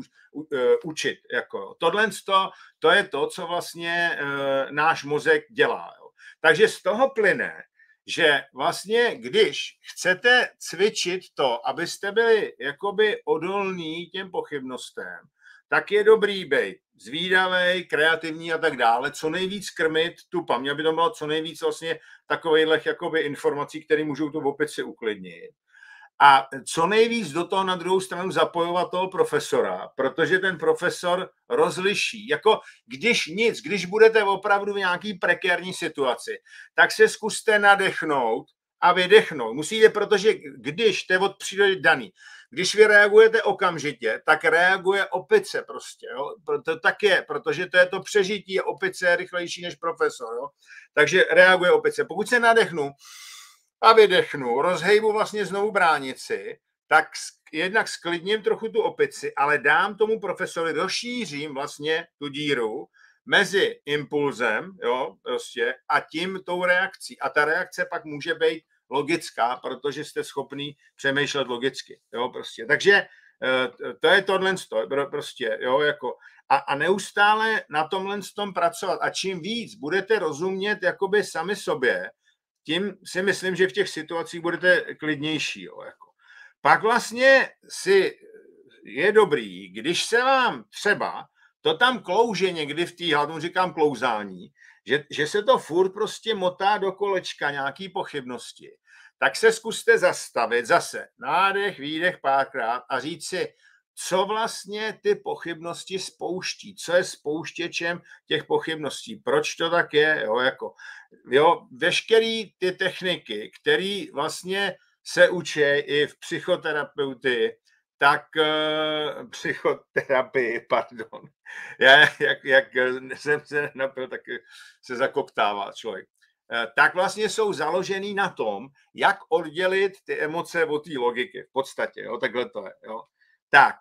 učit. Jako. Tohle to je to, co vlastně náš mozek dělá. Jo. Takže z toho plyne, že vlastně, když chcete cvičit to, abyste byli jakoby odolní těm pochybnostem, tak je dobrý být zvídavej, kreativní a tak dále, co nejvíc krmit tu paměť, aby to bylo co nejvíc vlastně takovejhlech jakoby informací, které můžou tu opici uklidnit. a co nejvíc do toho na druhou stranu zapojovat toho profesora, protože ten profesor rozliší. Jako když budete opravdu v nějaký prekérní situaci, tak se zkuste nadechnout a vydechnout. Musíte, protože když, to je od přírody daný, když vy reagujete okamžitě, tak reaguje opice prostě. Jo? To tak je, protože to je to přežití, opice je rychlejší než profesor. Jo? Takže reaguje opice. Pokud se nadechnu a vydechnu, rozhejbu vlastně znovu bránici, tak jednak sklidním trochu tu opici, ale dám tomu profesorovi, rozšířím vlastně tu díru mezi impulzem, jo, prostě, a tím tou reakcí. A ta reakce pak může být logická, protože jste schopný přemýšlet logicky, jo, prostě. Takže to je tohle, prostě, jo, jako a neustále na tomhle tom pracovat. A čím víc budete rozumět jakoby sami sobě, tím si myslím, že v těch situacích budete klidnější, jo, jako. Pak vlastně je dobrý, když se vám třeba to tam klouže někdy v té hlavě, říkám klouzání, že se to furt prostě motá do kolečka nějaký pochybnosti, tak se zkuste zastavit zase, nádech, výdech párkrát a říct si, co vlastně ty pochybnosti spouští, co je spouštěčem těch pochybností, proč to tak je, veškerý ty techniky, které vlastně se učí i v psychoterapeutii, tak psychoterapii, pardon. Jak jsem se napil, tak se zakoptává člověk. Tak vlastně jsou založený na tom, jak oddělit ty emoce od té logiky. V podstatě, jo, takhle to je. Jo. Tak,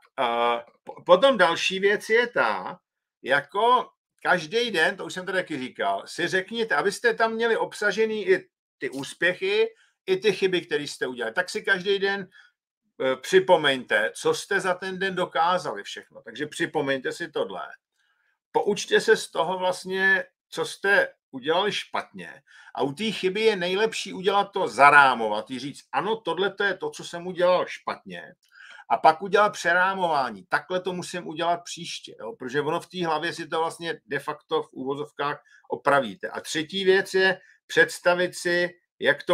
potom další věc je ta, jako každý den, to už jsem tady taky říkal, si řekněte, abyste tam měli obsažený i ty úspěchy, i ty chyby, které jste udělali. Tak si každý den připomeňte, co jste za ten den dokázali všechno. Takže připomeňte si tohle. Poučte se z toho vlastně, co jste udělali špatně. A u té chyby je nejlepší udělat to zarámovat, říct, ano, tohle to je to, co jsem udělal špatně. A pak udělat přerámování. Takhle to musím udělat příště, jo? Protože ono v té hlavě si to vlastně de facto v úvozovkách opravíte. A třetí věc je představit si, jak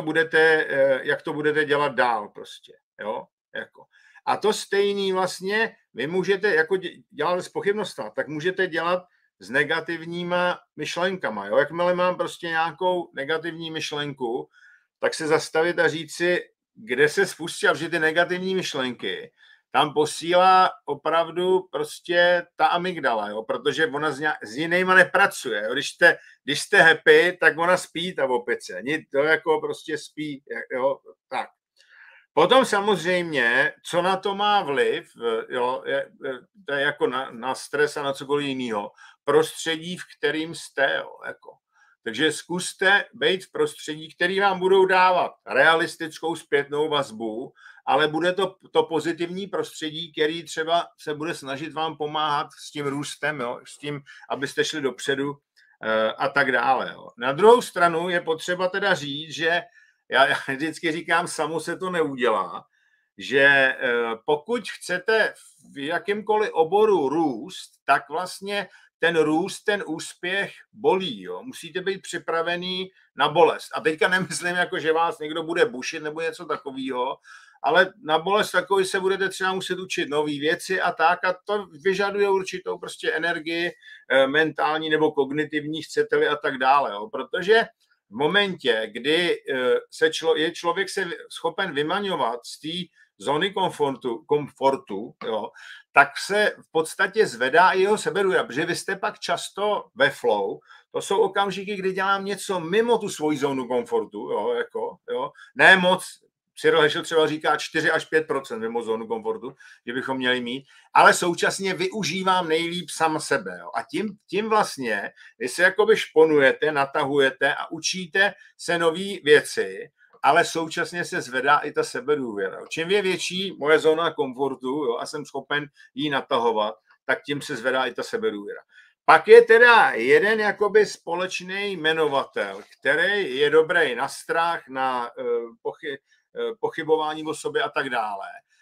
to budete dělat dál prostě. Jo? Jako. A to stejný vlastně vy můžete jako dělat s pochybnostmi, tak můžete dělat s negativníma myšlenkama. Jo? Jakmile mám prostě nějakou negativní myšlenku, tak se zastavit a říct si, kde se spustila, že ty negativní myšlenky tam posílá opravdu prostě ta amygdala, jo? Protože ona s jinýma nepracuje. Jo? Když jste happy, tak ona spí, ta opice. To jako prostě spí. Jo? Tak. Potom samozřejmě, co na to má vliv, jo, to je jako na stres a na cokoliv jiného, prostředí, v kterým jste. Jo, jako. Takže zkuste být v prostředí, který vám budou dávat realistickou zpětnou vazbu, ale bude to pozitivní prostředí, který třeba se bude snažit vám pomáhat s tím růstem, jo, s tím, abyste šli dopředu a tak dále. Jo. Na druhou stranu je potřeba teda říct, že já vždycky říkám, samo se to neudělá, že pokud chcete v jakýmkoliv oboru růst, tak vlastně ten růst, ten úspěch bolí. Jo? Musíte být připravený na bolest. A teďka nemyslím, jako, že vás někdo bude bušit nebo něco takového, ale na bolest takový se budete třeba muset učit nové věci a tak. A to vyžaduje určitou prostě energii mentální nebo kognitivní, chcete-li a tak dále. Jo? Protože v momentě, kdy je člověk se schopen vymaňovat z té zóny komfortu, jo, tak se v podstatě zvedá i jeho sebedůvěra, protože vy jste pak často ve flow. To jsou okamžiky, kdy dělám něco mimo tu svoji zónu komfortu, jo, jako, jo. Ne moc, Cyril Hešel třeba říká 4 až 5% mimo zónu komfortu, že bychom měli mít, ale současně využívám nejlíp sám sebe. Jo. A tím vlastně vy se jakoby šponujete, natahujete a učíte se nové věci, ale současně se zvedá i ta sebedůvěra. Čím je větší moje zóna komfortu, jo, a jsem schopen ji natahovat, tak tím se zvedá i ta sebedůvěra. Pak je teda jeden jakoby společný jmenovatel, který je dobrý na strach, na pochybování o sobě a tak dále.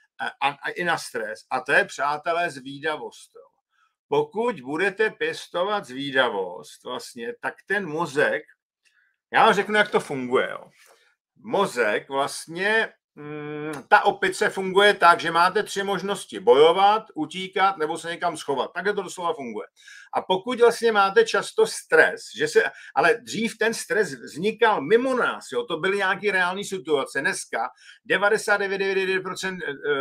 A i na stres. A to je, přátelé, zvídavost. Jo. Pokud budete pěstovat zvídavost, vlastně, tak ten mozek, já vám řeknu, jak to funguje. Jo. Mozek vlastně Ta opice funguje tak, že máte 3 možnosti. Bojovat, utíkat nebo se někam schovat. Takhle to doslova funguje. A pokud vlastně máte často stres, ale dřív ten stres vznikal mimo nás, jo, to byly nějaké reální situace. Dneska 99%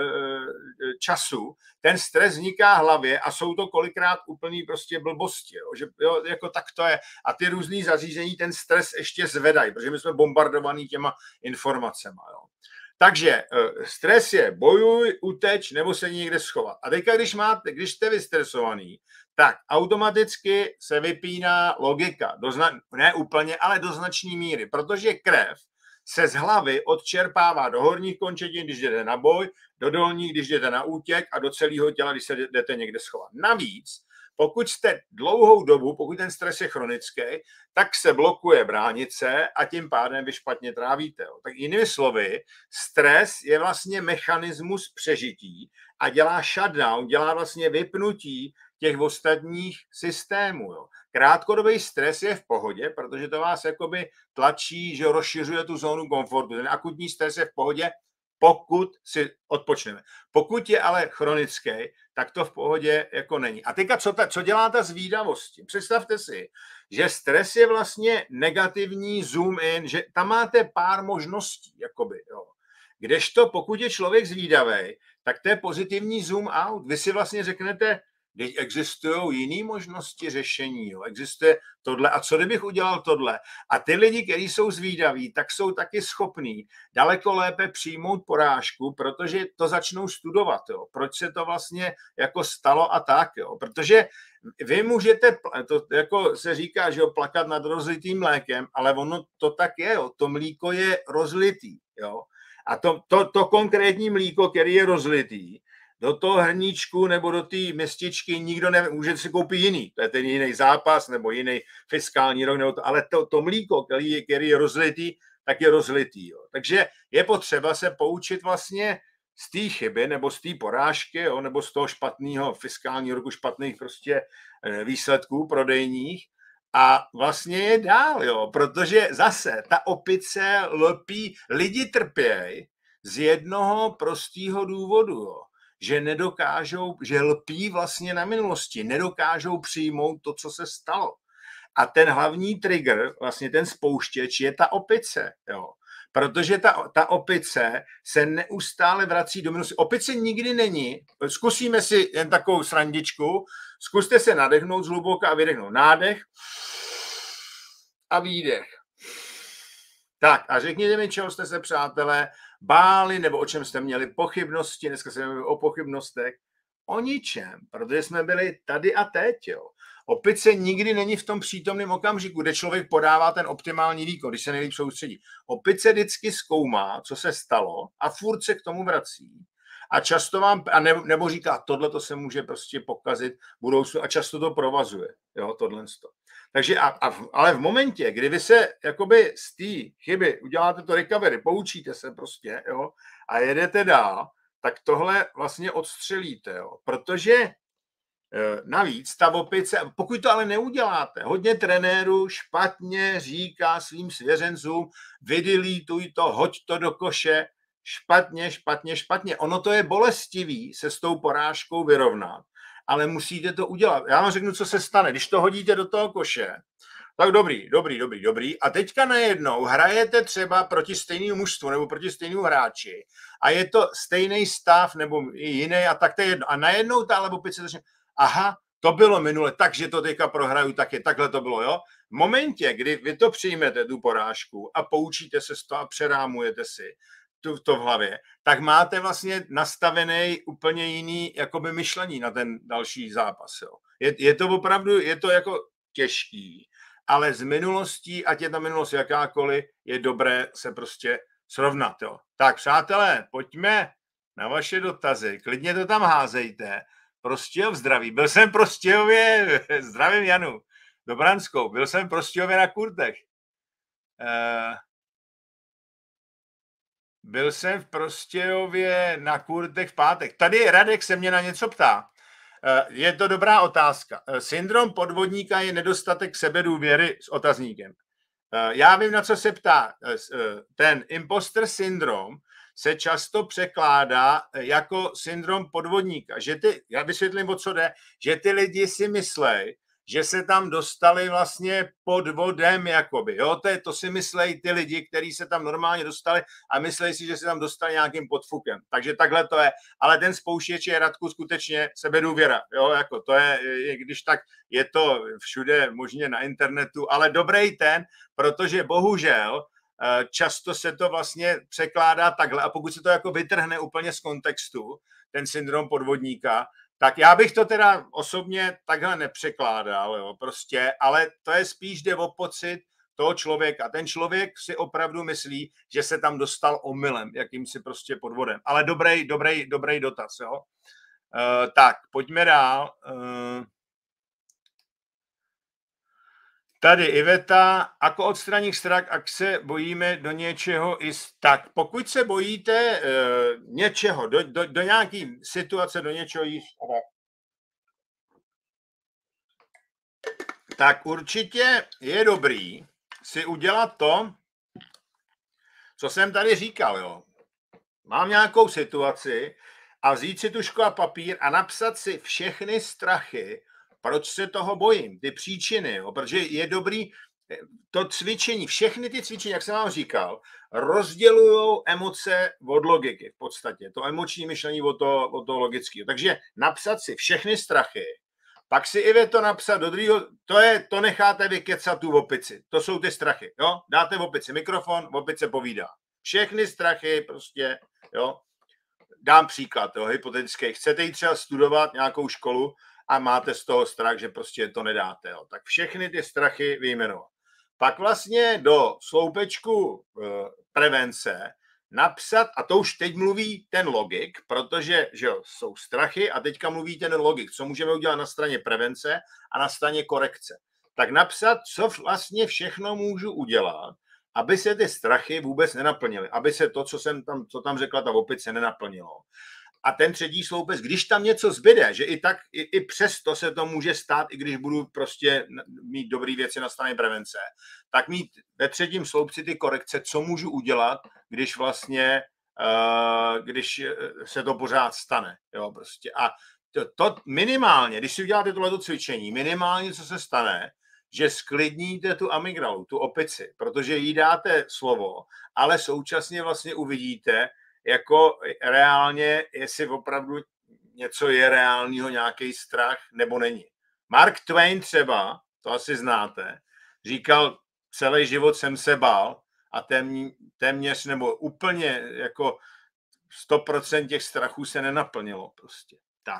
času ten stres vzniká hlavě a jsou to kolikrát úplný prostě blbosti. Jo, že, jo, jako tak to je. A ty různý zařízení ten stres ještě zvedají, protože my jsme bombardovaní těma informacemi. Jo. Takže stres je bojuj, uteč nebo se někde schovat. A teďka, když jste vystresovaný, tak automaticky se vypíná logika. Ne úplně, ale do značné míry, protože krev se z hlavy odčerpává do horních končetin, když jdete na boj, do dolních, když jdete na útěk a do celého těla, když se jdete někde schovat. Navíc, pokud jste dlouhou dobu, pokud ten stres je chronický, tak se blokuje bránice a tím pádem vy špatně trávíte. Jo. Tak jinými slovy, stres je vlastně mechanismus přežití a dělá shutdown, dělá vlastně vypnutí těch ostatních systémů. Jo. Krátkodobý stres je v pohodě, protože to vás jakoby tlačí, že rozšiřuje tu zónu komfortu. Ten akutní stres je v pohodě, pokud si odpočneme. Pokud je ale chronický, tak to v pohodě jako není. A teďka, co dělá ta zvídavost? Představte si, že stres je vlastně negativní zoom in, že tam máte pár možností, jakoby, jo. Kdežto pokud je člověk zvídavý, tak to je pozitivní zoom out. Vy si vlastně řeknete, když existují jiné možnosti řešení, jo. Existuje tohle a co kdybych udělal tohle? A ty lidi, kteří jsou zvídaví, tak jsou taky schopní daleko lépe přijmout porážku, protože to začnou studovat, jo. Proč se to vlastně jako stalo a tak, jo. Protože vy můžete, to jako se říká, že jo, plakat nad rozlitým mlékem, ale ono to tak je, jo. To mlíko je rozlitý, jo. A to konkrétní mlíko, který je rozlitý, do toho hrníčku nebo do té městičky nikdo může si koupit jiný. To je ten jiný zápas nebo jiný fiskální rok, nebo to, ale to mlíko, který je rozlitý, tak je rozlitý. Jo. Takže je potřeba se poučit vlastně z té chyby nebo z té porážky, jo, nebo z toho špatného fiskálního roku, špatných prostě výsledků prodejních a vlastně je dál, jo, protože zase ta opice lpí, lidi trpějí z jednoho prostého důvodu, jo. Že lpí vlastně na minulosti, nedokážou přijmout to, co se stalo. A ten hlavní trigger, vlastně ten spouštěč, je ta opice, jo. Protože ta opice se neustále vrací do minulosti. Opice nikdy není. Zkusíme si jen takovou srandičku. Zkuste se nadechnout zhluboka a vydechnout. Nádech a výdech. Tak a řekněte mi, čeho jste se, přátelé, báli, nebo o čem jste měli pochybnosti, dneska se mluvíme o pochybnostech, o ničem, protože jsme byli tady a teď, jo. Opice nikdy není v tom přítomném okamžiku, kde člověk podává ten optimální výkon, když se nejlíp soustředí. Opice vždycky zkoumá, co se stalo a furt se k tomu vrací. A často nebo říká, tohle to se může prostě pokazit v budoucnu a často to provazuje, jo, tohle. Takže ale v momentě, kdy vy se jakoby z té chyby uděláte to recovery, poučíte se prostě, jo, a jedete dál, tak tohle vlastně odstřelíte, jo, protože navíc ta opice, pokud to ale neuděláte, hodně trenérů špatně říká svým svěřencům, vydilítuj to, hoď to do koše, špatně. Ono to je bolestivý se s tou porážkou vyrovnat, ale musíte to udělat. Já vám řeknu, co se stane, když to hodíte do toho koše. Tak dobrý. A teďka najednou hrajete třeba proti stejnému mužstvu nebo proti stejnému hráči a je to stejný stav nebo jiný a tak to je jedno. A najednou ta opice začne, aha, to bylo minule, takže to teďka prohraju taky, takhle to bylo, jo. V momentě, kdy vy to přijmete, tu porážku a poučíte se z toho a přerámujete si to v hlavě, tak máte vlastně nastavený úplně jiný jakoby myšlení na ten další zápas, jo. Je to opravdu, je to jako těžký, ale z minulostí, ať je ta minulost jakákoliv, je dobré se prostě srovnat, jo. Tak, přátelé, pojďme na vaše dotazy, klidně to tam házejte. Prostějov zdraví. Byl jsem v Prostějově, zdravím Janu, Dobranskou, byl jsem v Prostějově na kurtech. Byl jsem v Prostějově na kurtech v pátek. Tady Radek se mě na něco ptá. Je to dobrá otázka. Syndrom podvodníka je nedostatek sebedůvěry s otazníkem. Já vím, na co se ptá. Ten imposter syndrom se často překládá jako syndrom podvodníka. Já vysvětlím, o co jde, že ty lidi si myslejí, že se tam dostali vlastně podvodem, jakoby, jo, to si myslejí ty lidi, kteří se tam normálně dostali a myslejí si, že se tam dostali nějakým podfukem. Takže takhle to je. Ale ten spouštěč je, Radku, skutečně sebedůvěra, jo, jako to je, když tak je to všude možně na internetu, ale dobrý ten, protože bohužel často se to vlastně překládá takhle a pokud se to jako vytrhne úplně z kontextu, ten syndrom podvodníka, tak já bych to teda osobně takhle nepřekládal, jo, prostě, ale to je spíš jde o pocit toho člověka. Ten člověk si opravdu myslí, že se tam dostal omylem, jakýmsi prostě podvodem. Ale dobrý dotaz, jo. Tak, pojďme dál. Tady Iveta, ako odstranit strach, ak se bojíme do něčeho tak pokud se bojíte něčeho, do nějaký situace, do něčeho jít, tak určitě je dobrý si udělat to, co jsem tady říkal, jo. Mám nějakou situaci a vzít si tužku a papír a napsat si všechny strachy, proč se toho bojím, ty příčiny, jo? Protože je dobrý to cvičení, všechny ty cvičení, jak jsem vám říkal, rozdělují emoce od logiky v podstatě, to emoční myšlení od toho logického. Takže napsat si všechny strachy, pak si i to napsat do druhého, to necháte vykecat tu opici, to jsou ty strachy, jo? Dáte opici mikrofon, opice povídá. Všechny strachy prostě, jo? Dám příklad, jo, hypotetický. Chcete jít třeba studovat nějakou školu a máte z toho strach, že prostě to nedáte, jo. Tak všechny ty strachy vyjmenovat. Pak vlastně do sloupečku prevence napsat, a to už teď mluví ten logik, protože že jo, jsou strachy a teďka mluví ten logik, co můžeme udělat na straně prevence a na straně korekce. Tak napsat, co vlastně všechno můžu udělat, aby se ty strachy vůbec nenaplnily, aby se to, co tam řekla ta opice, nenaplnilo. A ten třetí sloupec, když tam něco zbyde, že i přesto se to může stát, i když budu prostě mít dobré věci na straně prevence, tak mít ve třetím sloupci ty korekce, co můžu udělat, když vlastně, když se to pořád stane. Jo, prostě. A to minimálně, když si uděláte tohleto cvičení, minimálně co se stane, že sklidníte tu amygdalu, tu opici, protože jí dáte slovo, ale současně vlastně uvidíte, jako reálně, jestli opravdu něco je reálního, nějaký strach, nebo není. Mark Twain třeba, to asi znáte, říkal, celý život jsem se bál a téměř nebo úplně jako 100% těch strachů se nenaplnilo prostě. Tak.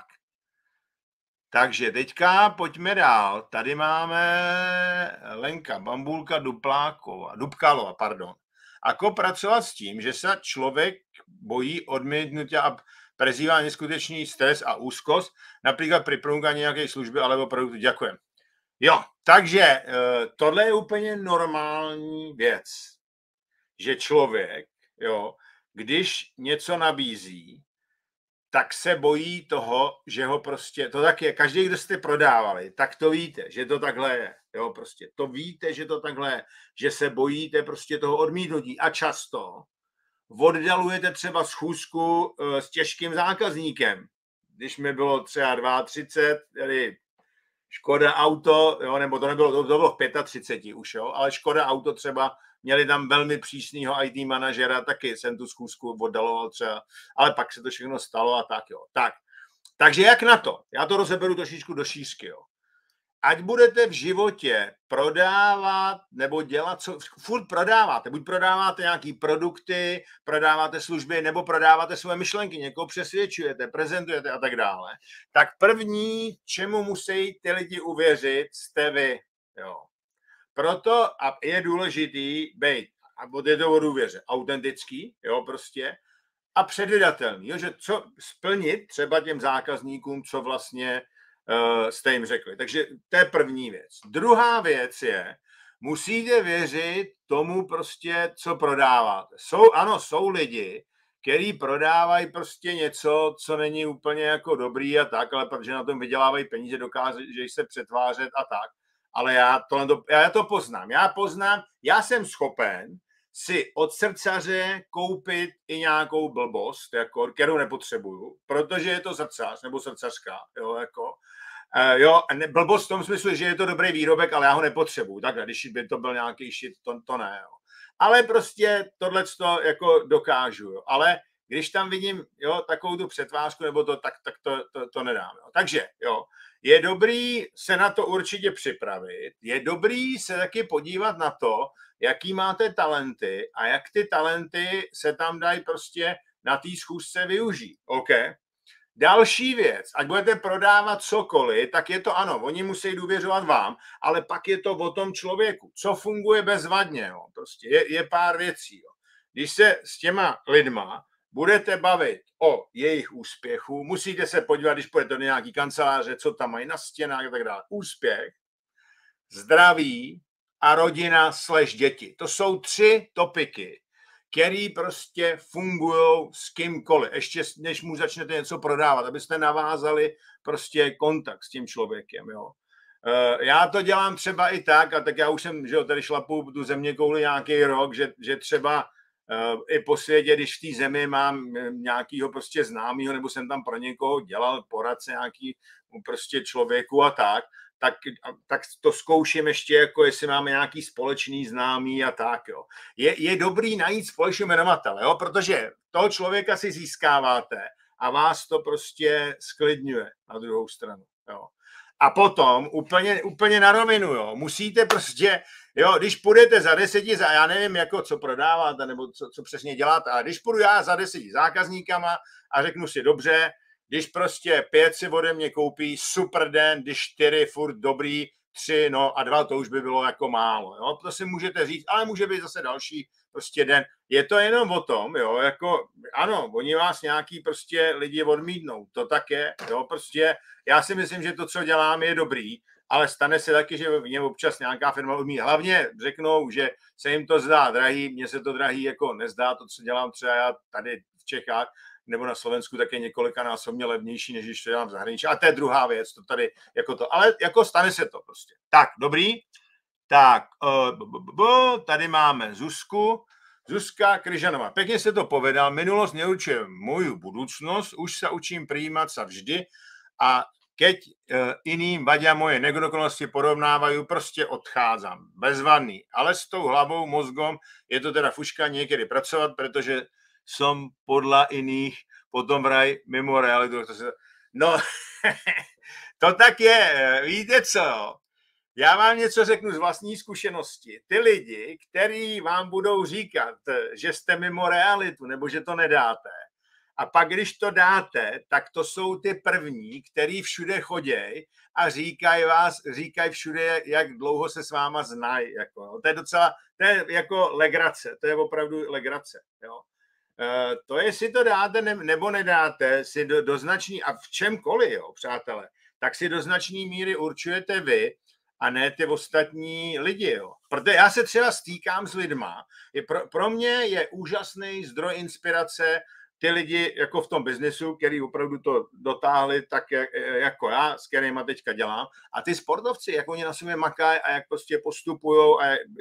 Takže teďka pojďme dál. Tady máme Lenka Bambulka Dubkálova, pardon. Ako pracovat s tím, že se člověk bojí odmítnutí a prezývá neskutečný stres a úzkost, například při ponúkaní nějaké služby alebo produktu. Ďakujem. Jo, takže tohle je úplně normální věc, že člověk, jo, když něco nabízí, tak se bojí toho, že ho prostě, to tak je, každý, kdo jste prodávali, tak to víte, že to takhle je, jo, prostě, to víte, že to takhle je, že se bojíte prostě toho odmítnutí a často oddalujete třeba schůzku s těžkým zákazníkem, když mi bylo třeba 32, tedy Škoda Auto, jo, nebo to bylo v 35 už, jo, ale Škoda Auto třeba měli tam velmi přísného IT manažera, taky jsem tu schůzku oddaloval třeba, ale pak se to všechno stalo a tak, jo. Takže jak na to? Já to rozeberu trošičku do šířky, jo. Ať budete v životě prodávat nebo dělat, co furt prodáváte, buď prodáváte nějaký produkty, prodáváte služby, nebo prodáváte svoje myšlenky, někoho přesvědčujete, prezentujete a tak dále, tak první, čemu musí ty lidi uvěřit, jste vy, jo. Proto je důležitý být, a bude to o důvěře, autentický, jo, prostě, a předvídatelný, jo, že co splnit třeba těm zákazníkům, co vlastně jste jim řekli. Takže to je první věc. Druhá věc je, musíte věřit tomu prostě, co prodáváte. Jsou lidi, kteří prodávají prostě něco, co není úplně jako dobrý a tak, ale protože na tom vydělávají peníze, dokážejí se přetvářet a tak. Ale já to poznám. Já jsem schopen si od srdcaře koupit i nějakou blbost, jako, kterou nepotřebuju, protože je to srdcař nebo srdcařka, jo, jako, jo, blbost v tom smyslu, že je to dobrý výrobek, ale já ho nepotřebuju. Takhle, když by to byl nějaký shit, to ne, jo. Ale prostě tohleto jako dokážu, jo. Ale když tam vidím, jo, takovou tu přetvářku, nebo to, tak to nedám, jo. Takže, jo, je dobrý se na to určitě připravit, je dobrý se taky podívat na to, jaký máte talenty a jak ty talenty se tam dají prostě na té schůzce využít, OK? Další věc, ať budete prodávat cokoliv, tak je to ano, oni musí důvěřovat vám, ale pak je to o tom člověku, co funguje bezvadně, jo. Prostě je pár věcí, jo. Když se s těma lidma budete bavit o jejich úspěchu, musíte se podívat, když půjdete do nějaký kanceláře, co tam mají na stěnách a tak dále. Úspěch, zdraví a rodina / děti. To jsou 3 topiky, který prostě fungují s kýmkoliv, ještě než mu začnete něco prodávat, abyste navázali prostě kontakt s tím člověkem, jo. Já to dělám třeba i tak, a tak já už jsem, že jo, tady šlapu tu zeměkouli nějaký rok, že třeba i po světě, když v té zemi mám nějakýho prostě známýho, nebo jsem tam pro někoho dělal poradce nějaký prostě člověku a tak to zkouším ještě, jako jestli máme nějaký společný známý a tak, jo. Je dobrý najít společný jmenovatele, jo, protože toho člověka si získáváte a vás to prostě sklidňuje na druhou stranu, jo. A potom úplně na rovinu, jo, musíte prostě, jo, když půjdete za 10, já nevím, jako co prodáváte, nebo co přesně děláte, ale když půjdu já za 10 zákazníkama a řeknu si, dobře, když prostě 5 si ode mě koupí, super den, když 4 furt dobrý, 3, no a 2 to už by bylo jako málo, jo, to si můžete říct, ale může být zase další prostě den. Je to jenom o tom, jo, jako ano, oni vás nějaký prostě lidi odmítnou, to tak je, jo, prostě já si myslím, že to, co dělám, je dobrý, ale stane se taky, že mě občas nějaká firma odmítne. Hlavně řeknou, že se jim to zdá drahý, mně se to drahý jako nezdá, to, co dělám třeba já tady v Čechách, nebo na Slovensku, tak je několikanásobně levnější, než když to dělám v zahraničí. A to je druhá věc, to tady jako to, ale jako stane se to prostě. Tak, dobrý. Tak, tady máme Zuzka Kryžanová. Pěkně se to povedal, minulost neurčuje moju budoucnost, už se učím přijímat sa vždy a keď iným vadia moje nedokonalosti porovnávajú, prostě odchádzam. Bezvadný. Ale s tou hlavou, mozgom je to teda fuška někdy pracovat, protože som podľa iných potom vraj mimo realitu. No, to tak je. Víte co? Já vám něco řeknu z vlastní zkušenosti. Ty lidi, kteří vám budou říkat, že jste mimo realitu, nebo že to nedáte, a pak, když to dáte, tak to jsou ty první, který všude chodějí a říkají všude, jak dlouho se s váma znají. Jako. To je docela, to je jako legrace, to je opravdu legrace. Jo. To, jestli to dáte nebo nedáte, si do značný, a v čemkoliv, jo, přátelé, tak si do značné míry určujete vy a ne ty ostatní lidi. Jo. Protože já se třeba stýkám s lidma. Pro mě je úžasný zdroj inspirace ty lidi jako v tom biznesu, který opravdu to dotáhli tak jako já, s kterýma teďka dělám. A ty sportovci, jak oni na sobě makají a jak prostě postupujou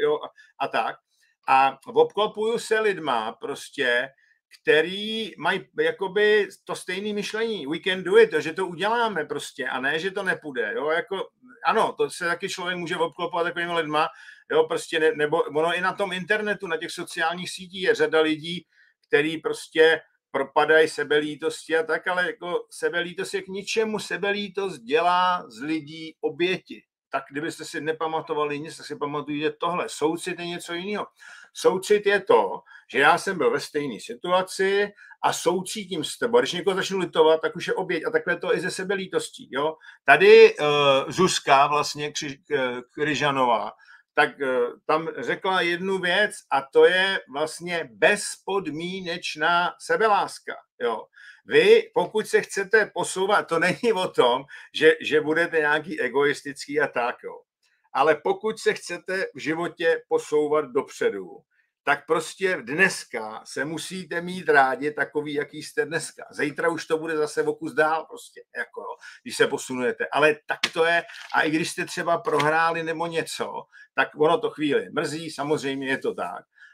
a tak. A obklopuju se lidma prostě, který mají jakoby to stejné myšlení. We can do it, že to uděláme prostě a ne, že to nepůjde. Jo? Jako, ano, to se taky člověk může obklopovat takovými lidma, jo? Prostě nebo ono i na tom internetu, na těch sociálních sítích je řada lidí, který prostě propadají sebelítosti a tak, ale jako sebelítost je k ničemu, sebelítost dělá z lidí oběti. Tak kdybyste si nepamatovali nic, tak si pamatujte tohle. Soucit je něco jiného. Soucit je to, že já jsem byl ve stejné situaci a soucítím s tebou. Když někoho začnu litovat, tak už je oběť. A takhle to i ze sebelítostí. Jo? Tady Zuzka vlastně Kryžanová, tak tam řekla jednu věc a to je vlastně bezpodmínečná sebeláska. Jo. Vy, pokud se chcete posouvat, to není o tom, že budete nějaký egoistický a tak, jo. Ale pokud se chcete v životě posouvat dopředu, tak prostě dneska se musíte mít rádi takový, jaký jste dneska. Zítra už to bude zase o kus dál prostě, jako, když se posunujete. Ale tak to je, a i když jste třeba prohráli nebo něco, tak ono to chvíli mrzí, samozřejmě je to tak.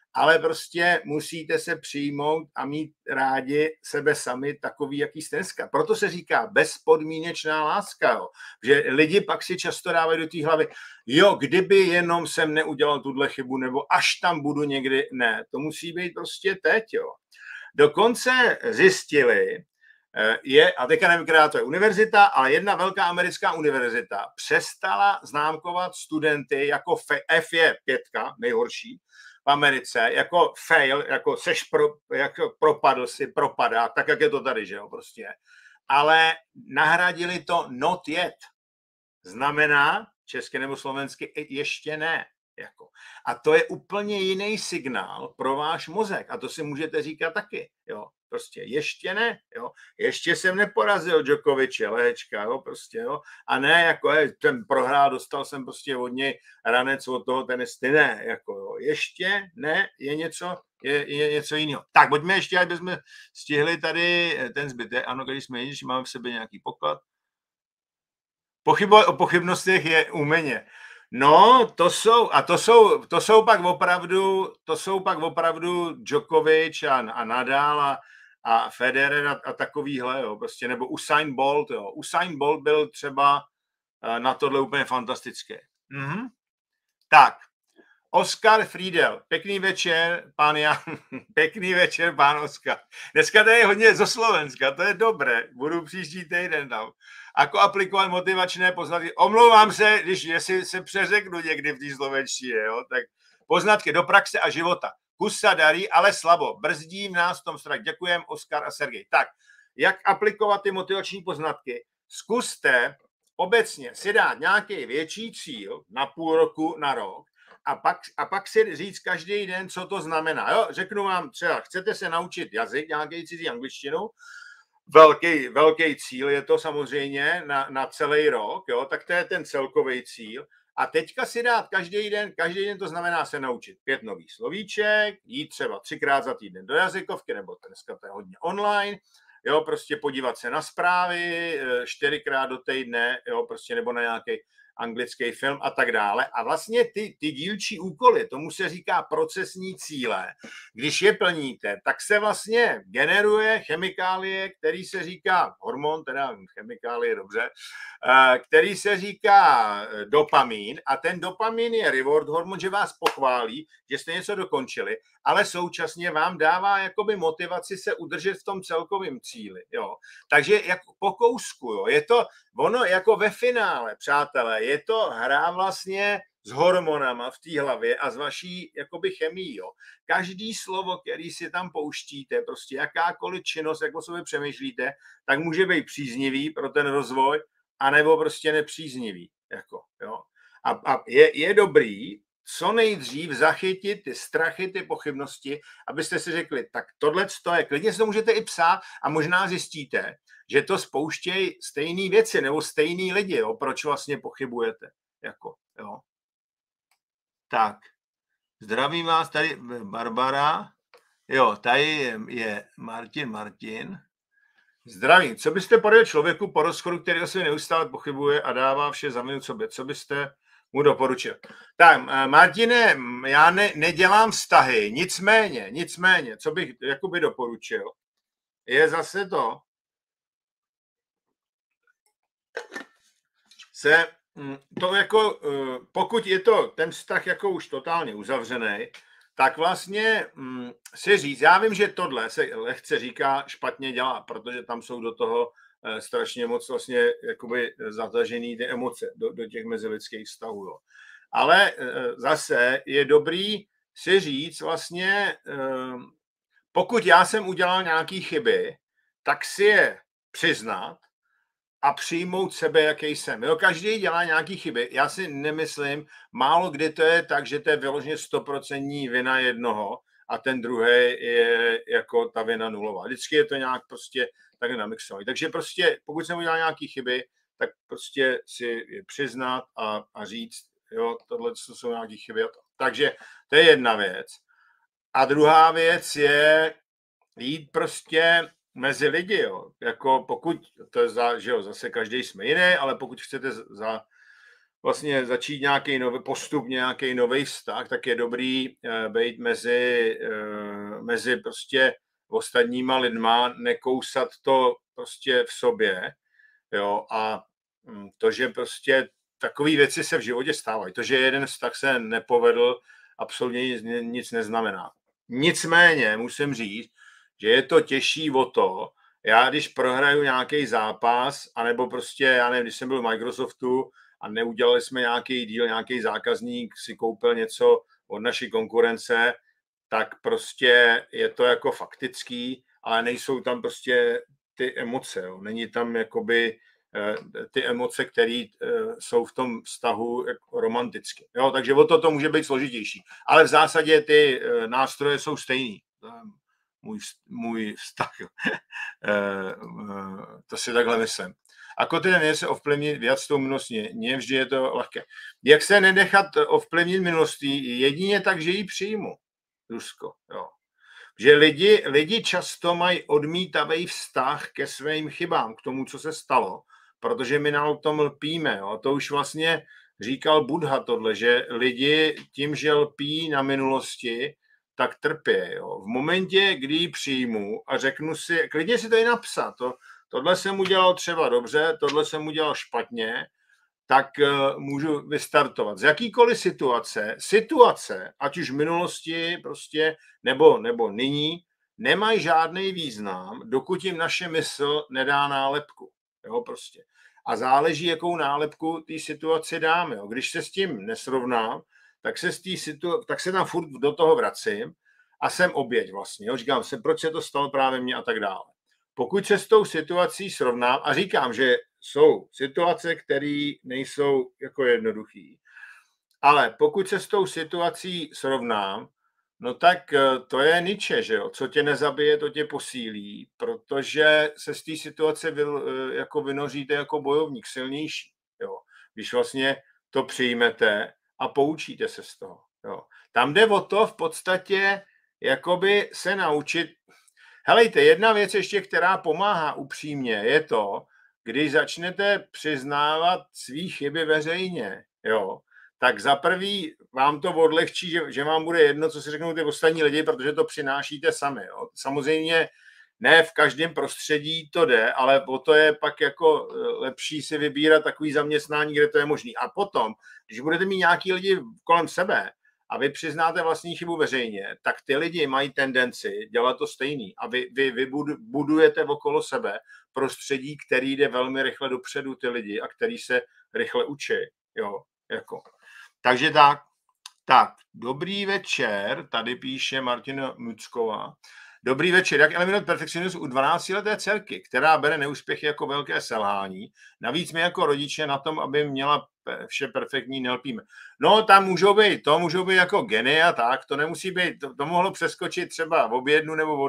ale prostě musíte se přijmout a mít rádi sebe sami takový, jaký jste dneska. Proto se říká bezpodmínečná láska, jo. Že lidi pak si často dávají do té hlavy, jo, kdyby jenom jsem neudělal tuhle chybu, nebo až tam budu někdy, ne, to musí být prostě teď, jo. Dokonce zjistili, a teďka nevím, která to je univerzita, ale jedna velká americká univerzita přestala známkovat studenty jako F je 5, nejhorší v Americe, jako fail, jako jako propadl si, propadá, tak jak je to tady, že jo, prostě. Ale nahradili to not yet. Znamená, česky nebo slovensky, ještě ne. Jako. A to je úplně jiný signál pro váš mozek. A to si můžete říkat taky. Jo. Prostě ještě ne. Jo. Ještě jsem neporazil Djokoviče, lehečka. Jo. Prostě, jo. A ne, jako ten prohrál, dostal jsem prostě od něj ranec od toho tenisty. Ne, jako, jo. Ještě ne, je něco jiného. Tak, pojďme ještě, aby jsme stihli tady ten zbytek. Ano, když jsme již máme v sobě nějaký poklad. Pochybovat o pochybnostech je uměně. No, to jsou pak opravdu Djokovic a Nadal a Federer a takovýhle, jo, prostě, nebo Usain Bolt, jo. Usain Bolt byl třeba na tohle úplně fantastický. Tak, Oskar Friedel, pěkný večer, pán Jan, pěkný večer, pán Oskar. Dneska to je hodně zo Slovenska, to je dobré, budu příští týden tam. Ako aplikovat motivačné poznatky. Omlouvám se, jestli se přeřeknu někdy v té slovenštině, jo, tak poznatky do praxe a života. Kus se darí, ale slabo. Brzdím nás v tom strach. Děkujem, Oskar a Sergej. Tak, jak aplikovat ty motivační poznatky? Zkuste obecně si dát nějaký větší cíl na půl roku, na rok, a pak si říct každý den, co to znamená. Jo, řeknu vám třeba, chcete se naučit jazyk, nějaký cizí angličtinu, velký cíl je to samozřejmě na celý rok, jo, tak to je ten celkový cíl. A teďka si dát každý den to znamená se naučit 5 nových slovíček, jít třeba 3krát za týden do jazykovky, nebo dneska to je hodně online, jo, prostě podívat se na zprávy 4krát do týdne, jo, prostě nebo na nějaký anglický film a tak dále. A vlastně ty dílčí úkoly, tomu se říká procesní cíle. Když je plníte, tak se vlastně generuje chemikálie, který se říká hormon, teda chemikálie, dobře, který se říká dopamin a ten dopamin je reward hormon, že vás pochválí, že jste něco dokončili, ale současně vám dává jakoby motivaci se udržet v tom celkovém cíli. Jo. Takže jako po kousku, jo, je to ono jako ve finále, přátelé, je to hra vlastně s hormonama v té hlavě a s vaší jakoby chemií. Jo. Každý slovo, který si tam pouštíte, prostě jakákoliv činnost, jak o sobě přemýšlíte, tak může být příznivý pro ten rozvoj, anebo prostě nepříznivý. Jako, jo. A je dobrý co nejdřív zachytit ty strachy, ty pochybnosti, abyste si řekli, tak tohle je, klidně si to můžete i psát a možná zjistíte, že to spouštějí stejné věci nebo stejný lidi, jo, proč vlastně pochybujete. Jako, jo. Tak, zdravím vás, tady Barbara, jo, tady je Martin. Zdravím, co byste poradil člověku po rozchodu, který o sobě neustále pochybuje a dává vše za vinu sobě, co byste mu doporučil? Tak, Martine, já nedělám vztahy, nicméně, co bych jakoby doporučil, je zase to jako, pokud je to ten vztah jako už totálně uzavřený, tak vlastně si říct, já vím, že tohle se lehce říká špatně dělá, protože tam jsou do toho strašně moc vlastně jakoby zatažený ty emoce do těch mezilidských vztahů. Jo. Ale zase je dobrý si říct vlastně, pokud já jsem udělal nějaký chyby, tak si je přiznat a přijmout sebe, jaký jsem. Jo, každý dělá nějaký chyby. Já si nemyslím, málo kdy to je tak, že to je vyloženě 100% vina jednoho a ten druhý je jako ta vina nulová. Vždycky je to nějak prostě tak namixovaný. Takže prostě, pokud jsem udělal nějaký chyby, tak prostě si je přiznat a říct, jo, tohle jsou nějaké chyby. Takže to je jedna věc. A druhá věc je jít prostě mezi lidi, jo. Jako pokud, to je že jo, zase každý jsme jiný, ale pokud chcete vlastně začít nějaký nový postup, nějaký nový vztah, tak je dobrý být mezi prostě ostatníma lidma, nekousat to prostě v sobě, jo, a to, že prostě takové věci se v životě stávají. To, že jeden vztah se nepovedl, absolutně nic neznamená. Nicméně musím říct, že je to těžší o to, já když prohraju nějaký zápas, anebo prostě, já nevím, když jsem byl v Microsoftu a neudělali jsme nějaký deal, nějaký zákazník si koupil něco od naší konkurence, tak prostě je to jako faktický, ale nejsou tam prostě ty emoce. Jo. Není tam jakoby ty emoce, které jsou v tom vztahu romanticky. Jo, takže o to může být složitější. Ale v zásadě ty nástroje jsou stejný. Můj vztah. To si takhle myslím. Ako teda nie sa ovplyvniť viac tou minulostí? Nie vždy je to ľahké. Jak se nenechat ovplyvnit minulostí? Jedině tak, že ji přijmu. Rusko, jo. Že lidi často mají odmítavý vztah ke svým chybám, k tomu, co se stalo, protože my na tom lpíme. Jo. To už vlastně říkal Buddha tohle, že lidi tím, že lpí na minulosti, tak trpí. Jo. V momentě, kdy ji přijmu a řeknu si, klidně si to i napsat, tohle jsem udělal třeba dobře, tohle jsem udělal špatně, tak můžu vystartovat. Z jakýkoliv situace, ať už v minulosti prostě, nebo nyní, nemají žádný význam, dokud jim naše mysl nedá nálepku. Jo, prostě. A záleží, jakou nálepku té situaci dáme. Jo. Když se s tím nesrovnám, tak se tam furt do toho vracím a jsem oběť vlastně. Jo. Říkám se, proč se to stalo právě mně a tak dále. Pokud se s tou situací srovnám a říkám, že jsou situace, které nejsou jako jednoduchý, ale pokud se s tou situací srovnám, no tak to je niče, že jo? Co tě nezabije, to tě posílí, protože se z té situace jako vynoříte jako bojovník silnější, jo? Když vlastně to přijmete a poučíte se z toho. Jo? Tam jde o to v podstatě jakoby se naučit. Helejte, jedna věc ještě, která pomáhá upřímně, je to, když začnete přiznávat svý chyby veřejně, jo, tak za prvý vám to odlehčí, že vám bude jedno, co si řeknou ty ostatní lidi, protože to přinášíte sami. Jo. Samozřejmě ne v každém prostředí to jde, ale o to je pak jako lepší si vybírat takový zaměstnání, kde to je možný. A potom, když budete mít nějaký lidi kolem sebe, a vy přiznáte vlastní chybu veřejně, tak ty lidi mají tendenci dělat to stejný. A vy budujete okolo sebe prostředí, který jde velmi rychle dopředu ty lidi a který se rychle učí. Jo, jako. Takže tak, dobrý večer, tady píše Martina Mucková. Dobrý večer, jak eliminovat perfekcionismus u 12leté dcerky, která bere neúspěchy jako velké selhání. Navíc my jako rodiče na tom, aby měla vše perfektní, nelpíme. No, tam můžou být jako geny a tak, to nemusí být, to mohlo přeskočit třeba v jednu nebo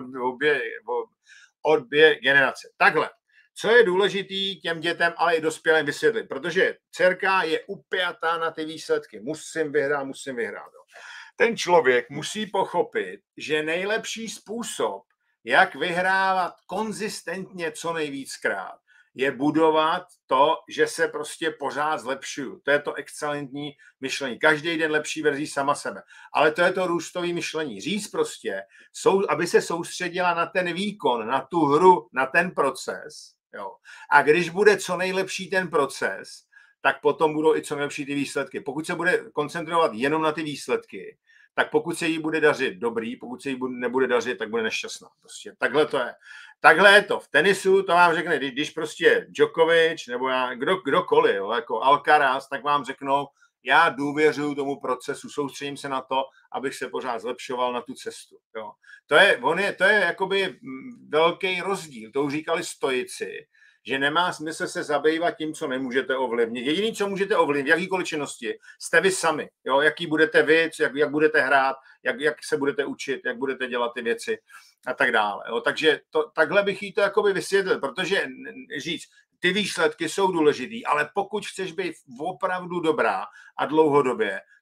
obě generace. Takhle, co je důležitý těm dětem, ale i dospělým vysvětlit, protože dcerka je upjatá na ty výsledky. Musím vyhrát. Ten člověk musí pochopit, že nejlepší způsob, jak vyhrávat konzistentně co nejvíckrát, je budovat to, že se prostě pořád zlepšuju. To je to excelentní myšlení. Každý den lepší verzí sama sebe. Ale to je to růstové myšlení. Říct prostě, aby se soustředila na ten výkon, na tu hru, na ten proces. Jo. A když bude co nejlepší ten proces, tak potom budou i co nejlepší ty výsledky. Pokud se bude koncentrovat jenom na ty výsledky, tak pokud se jí bude dařit dobrý, pokud se jí nebude dařit, tak bude nešťastná. Prostě takhle to je. Takhle je to. V tenisu to vám řekne, když prostě Djokovic nebo kdokoliv, jo, jako Alcaraz, tak vám řeknou, já důvěřuju tomu procesu, soustředím se na to, abych se pořád zlepšoval na tu cestu. Jo. To je jakoby velký rozdíl. To už říkali stoici, že nemá smysl se zabývat tím, co nemůžete ovlivnit. Jediný, co můžete ovlivnit, v jakýkoliv činnosti, jste vy sami. Jo? Jaký budete vy, jak budete hrát, jak se budete učit, jak budete dělat ty věci a tak dále. Jo? Takže takhle bych jí to jakoby vysvětlil, protože říct, ty výsledky jsou důležitý, ale pokud chceš být opravdu dobrá a dlouhodobě,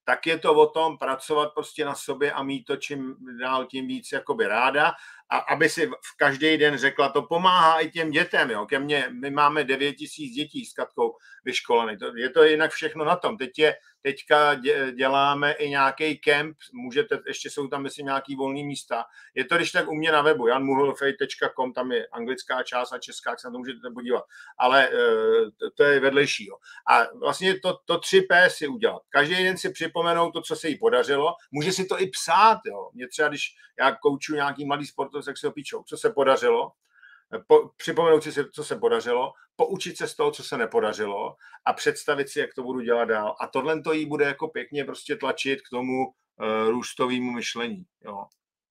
tak je to o tom pracovat prostě na sobě a mít to čím dál tím víc jakoby ráda, a aby si v každý den řekla, to pomáhá i těm dětem, jo. Ke mně, my máme 9 000 dětí s Katkou vyškolených, je to jinak všechno na tom. Teďka děláme i nějaký kemp, můžete, ještě jsou tam myslím nějaký volný místa, je to když tak u mě na webu, janmuhlfej.com, tam je anglická část a česká, jak se na to můžete podívat, ale to je vedlejší. Jo. A vlastně to 3P si udělat. Každý den si připomenout to, co se jí podařilo, může si to i psát. Jo. Mě třeba, když já koučuju nějaký mladý sportovec, tak si ho píčou, co se podařilo, připomenout si, co se podařilo, poučit se z toho, co se nepodařilo a představit si, jak to budu dělat dál. A tohle to jí bude jako pěkně prostě tlačit k tomu růstovému myšlení. Jo.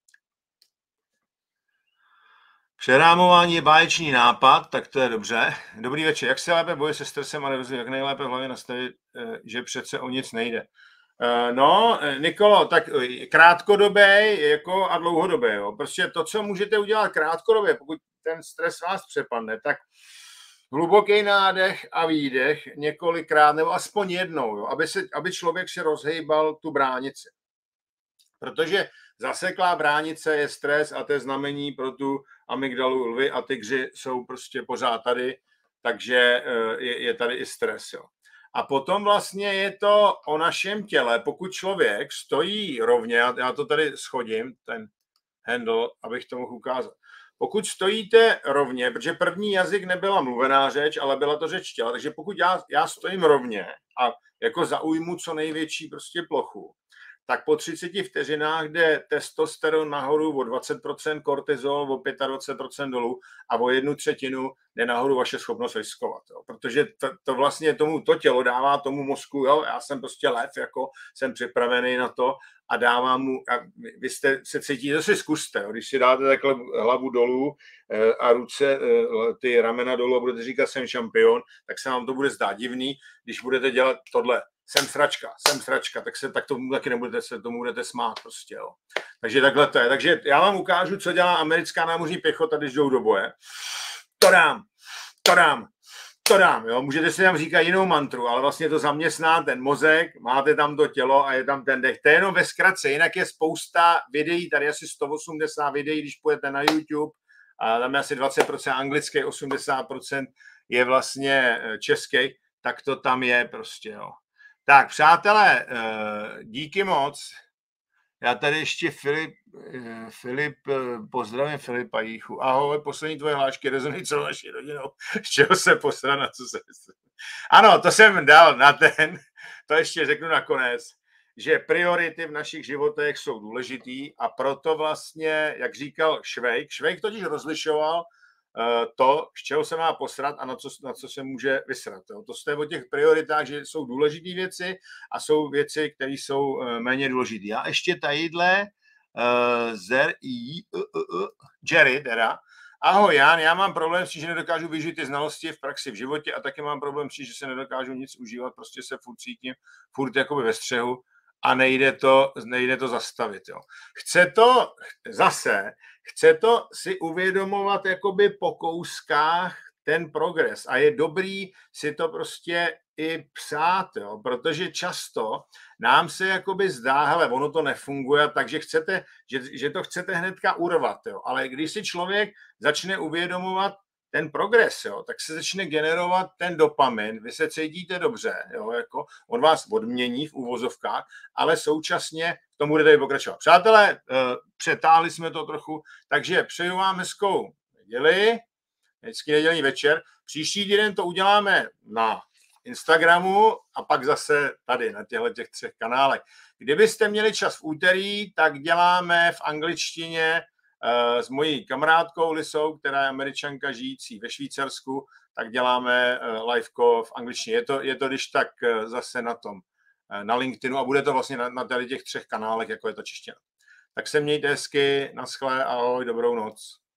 Přerámování je báječný nápad, tak to je dobře. Dobrý večer. Jak se lépe boje se stresem a nervozí? Jak nejlépe v hlavě nastavit, že přece o nic nejde? No, Nikolo, tak krátkodobé jako a dlouhodobé. Jo. Prostě to, co můžete udělat krátkodobě, pokud ten stres vás přepadne, tak hluboký nádech a výdech několikrát, nebo aspoň jednou, jo, aby člověk si rozhejbal tu bránici. Protože zaseklá bránice je stres a to je znamení pro tu amygdalu. Lvy a tygři jsou prostě pořád tady, takže je tady i stres. Jo. A potom vlastně je to o našem těle. Pokud člověk stojí rovně, já to tady schodím, ten handle, abych to mohl ukázat. Pokud stojíte rovně, protože první jazyk nebyla mluvená řeč, ale byla to řeč těla, takže pokud já stojím rovně a jako zaujmu co největší prostě plochu, tak po 30 vteřinách jde testosteron nahoru o 20%, kortizol o 25% dolů a o 1/3 jde nahoru vaše schopnost riskovat. Jo. Protože to vlastně to tělo dává tomu mozku, jo, já jsem prostě lev, jako jsem připravený na to a dávám mu, a vy se cítíte, to si zkuste, jo. Když si dáte takhle hlavu dolů a ruce, ty ramena dolů a budete říkat jsem šampion, tak se vám to bude zdát divný, když budete dělat tohle. Jsem sračka, tak tomu taky tomu budete smát prostě, jo. Takže takhle to je. Takže já vám ukážu, co dělá americká námořní pěchota, když jdou do boje. To dám, jo. Můžete si tam říkat jinou mantru, ale vlastně to zaměstná ten mozek, máte tam to tělo a je tam ten dech. To je jenom ve zkratce, jinak je spousta videí, tady asi 180 videí, když půjdete na YouTube, a tam je asi 20% anglický, 80% je vlastně český, tak to tam je prostě, jo. Tak, přátelé, díky moc. Já tady ještě Filip, pozdravím Filipa Jíchu. Ahoj, poslední tvoje hlášky rezonují celou naší rodinou. Z čeho se posrat, na co se... Ano, to jsem dal na to ještě řeknu nakonec, že priority v našich životech jsou důležitý a proto vlastně, jak říkal Švejk totiž rozlišoval to, z čeho se má posrat a na co se může vysrat. Jo. To je o těch prioritách, že jsou důležité věci a jsou věci, které jsou méně důležité. Já ještě tadyhle Jerry teda. Ahoj Jan, já mám problém s tím, že nedokážu využít ty znalosti v praxi v životě a taky mám problém s tím, že se nedokážu nic užívat, prostě se furt cítím, furt jakoby ve střehu a nejde to zastavit. Jo. Chce to si uvědomovat jakoby po kouskách ten progres a je dobrý si to prostě i psát, jo, protože často nám se jakoby zdá, hele, ono to nefunguje, takže že to chcete hnedka urvat, jo, ale když si člověk začne uvědomovat ten progres, jo, tak se začne generovat ten dopamin, vy se cítíte dobře, jo, jako on vás odmění v uvozovkách, ale současně v tom budete pokračovat. Přátelé, přetáhli jsme to trochu, takže přeju vám hezkou nedělní večer. Příští týden to uděláme na Instagramu a pak zase tady na těch 3 kanálech. Kdybyste měli čas v úterý, tak děláme v angličtině s mojí kamarádkou Lisou, která je Američanka žijící ve Švýcarsku, tak děláme liveko v angličtině. Je to když tak zase na LinkedInu a bude to vlastně na tady těch 3 kanálech, jako je ta čeština. Tak se mějte hezky, naschle, ahoj, dobrou noc.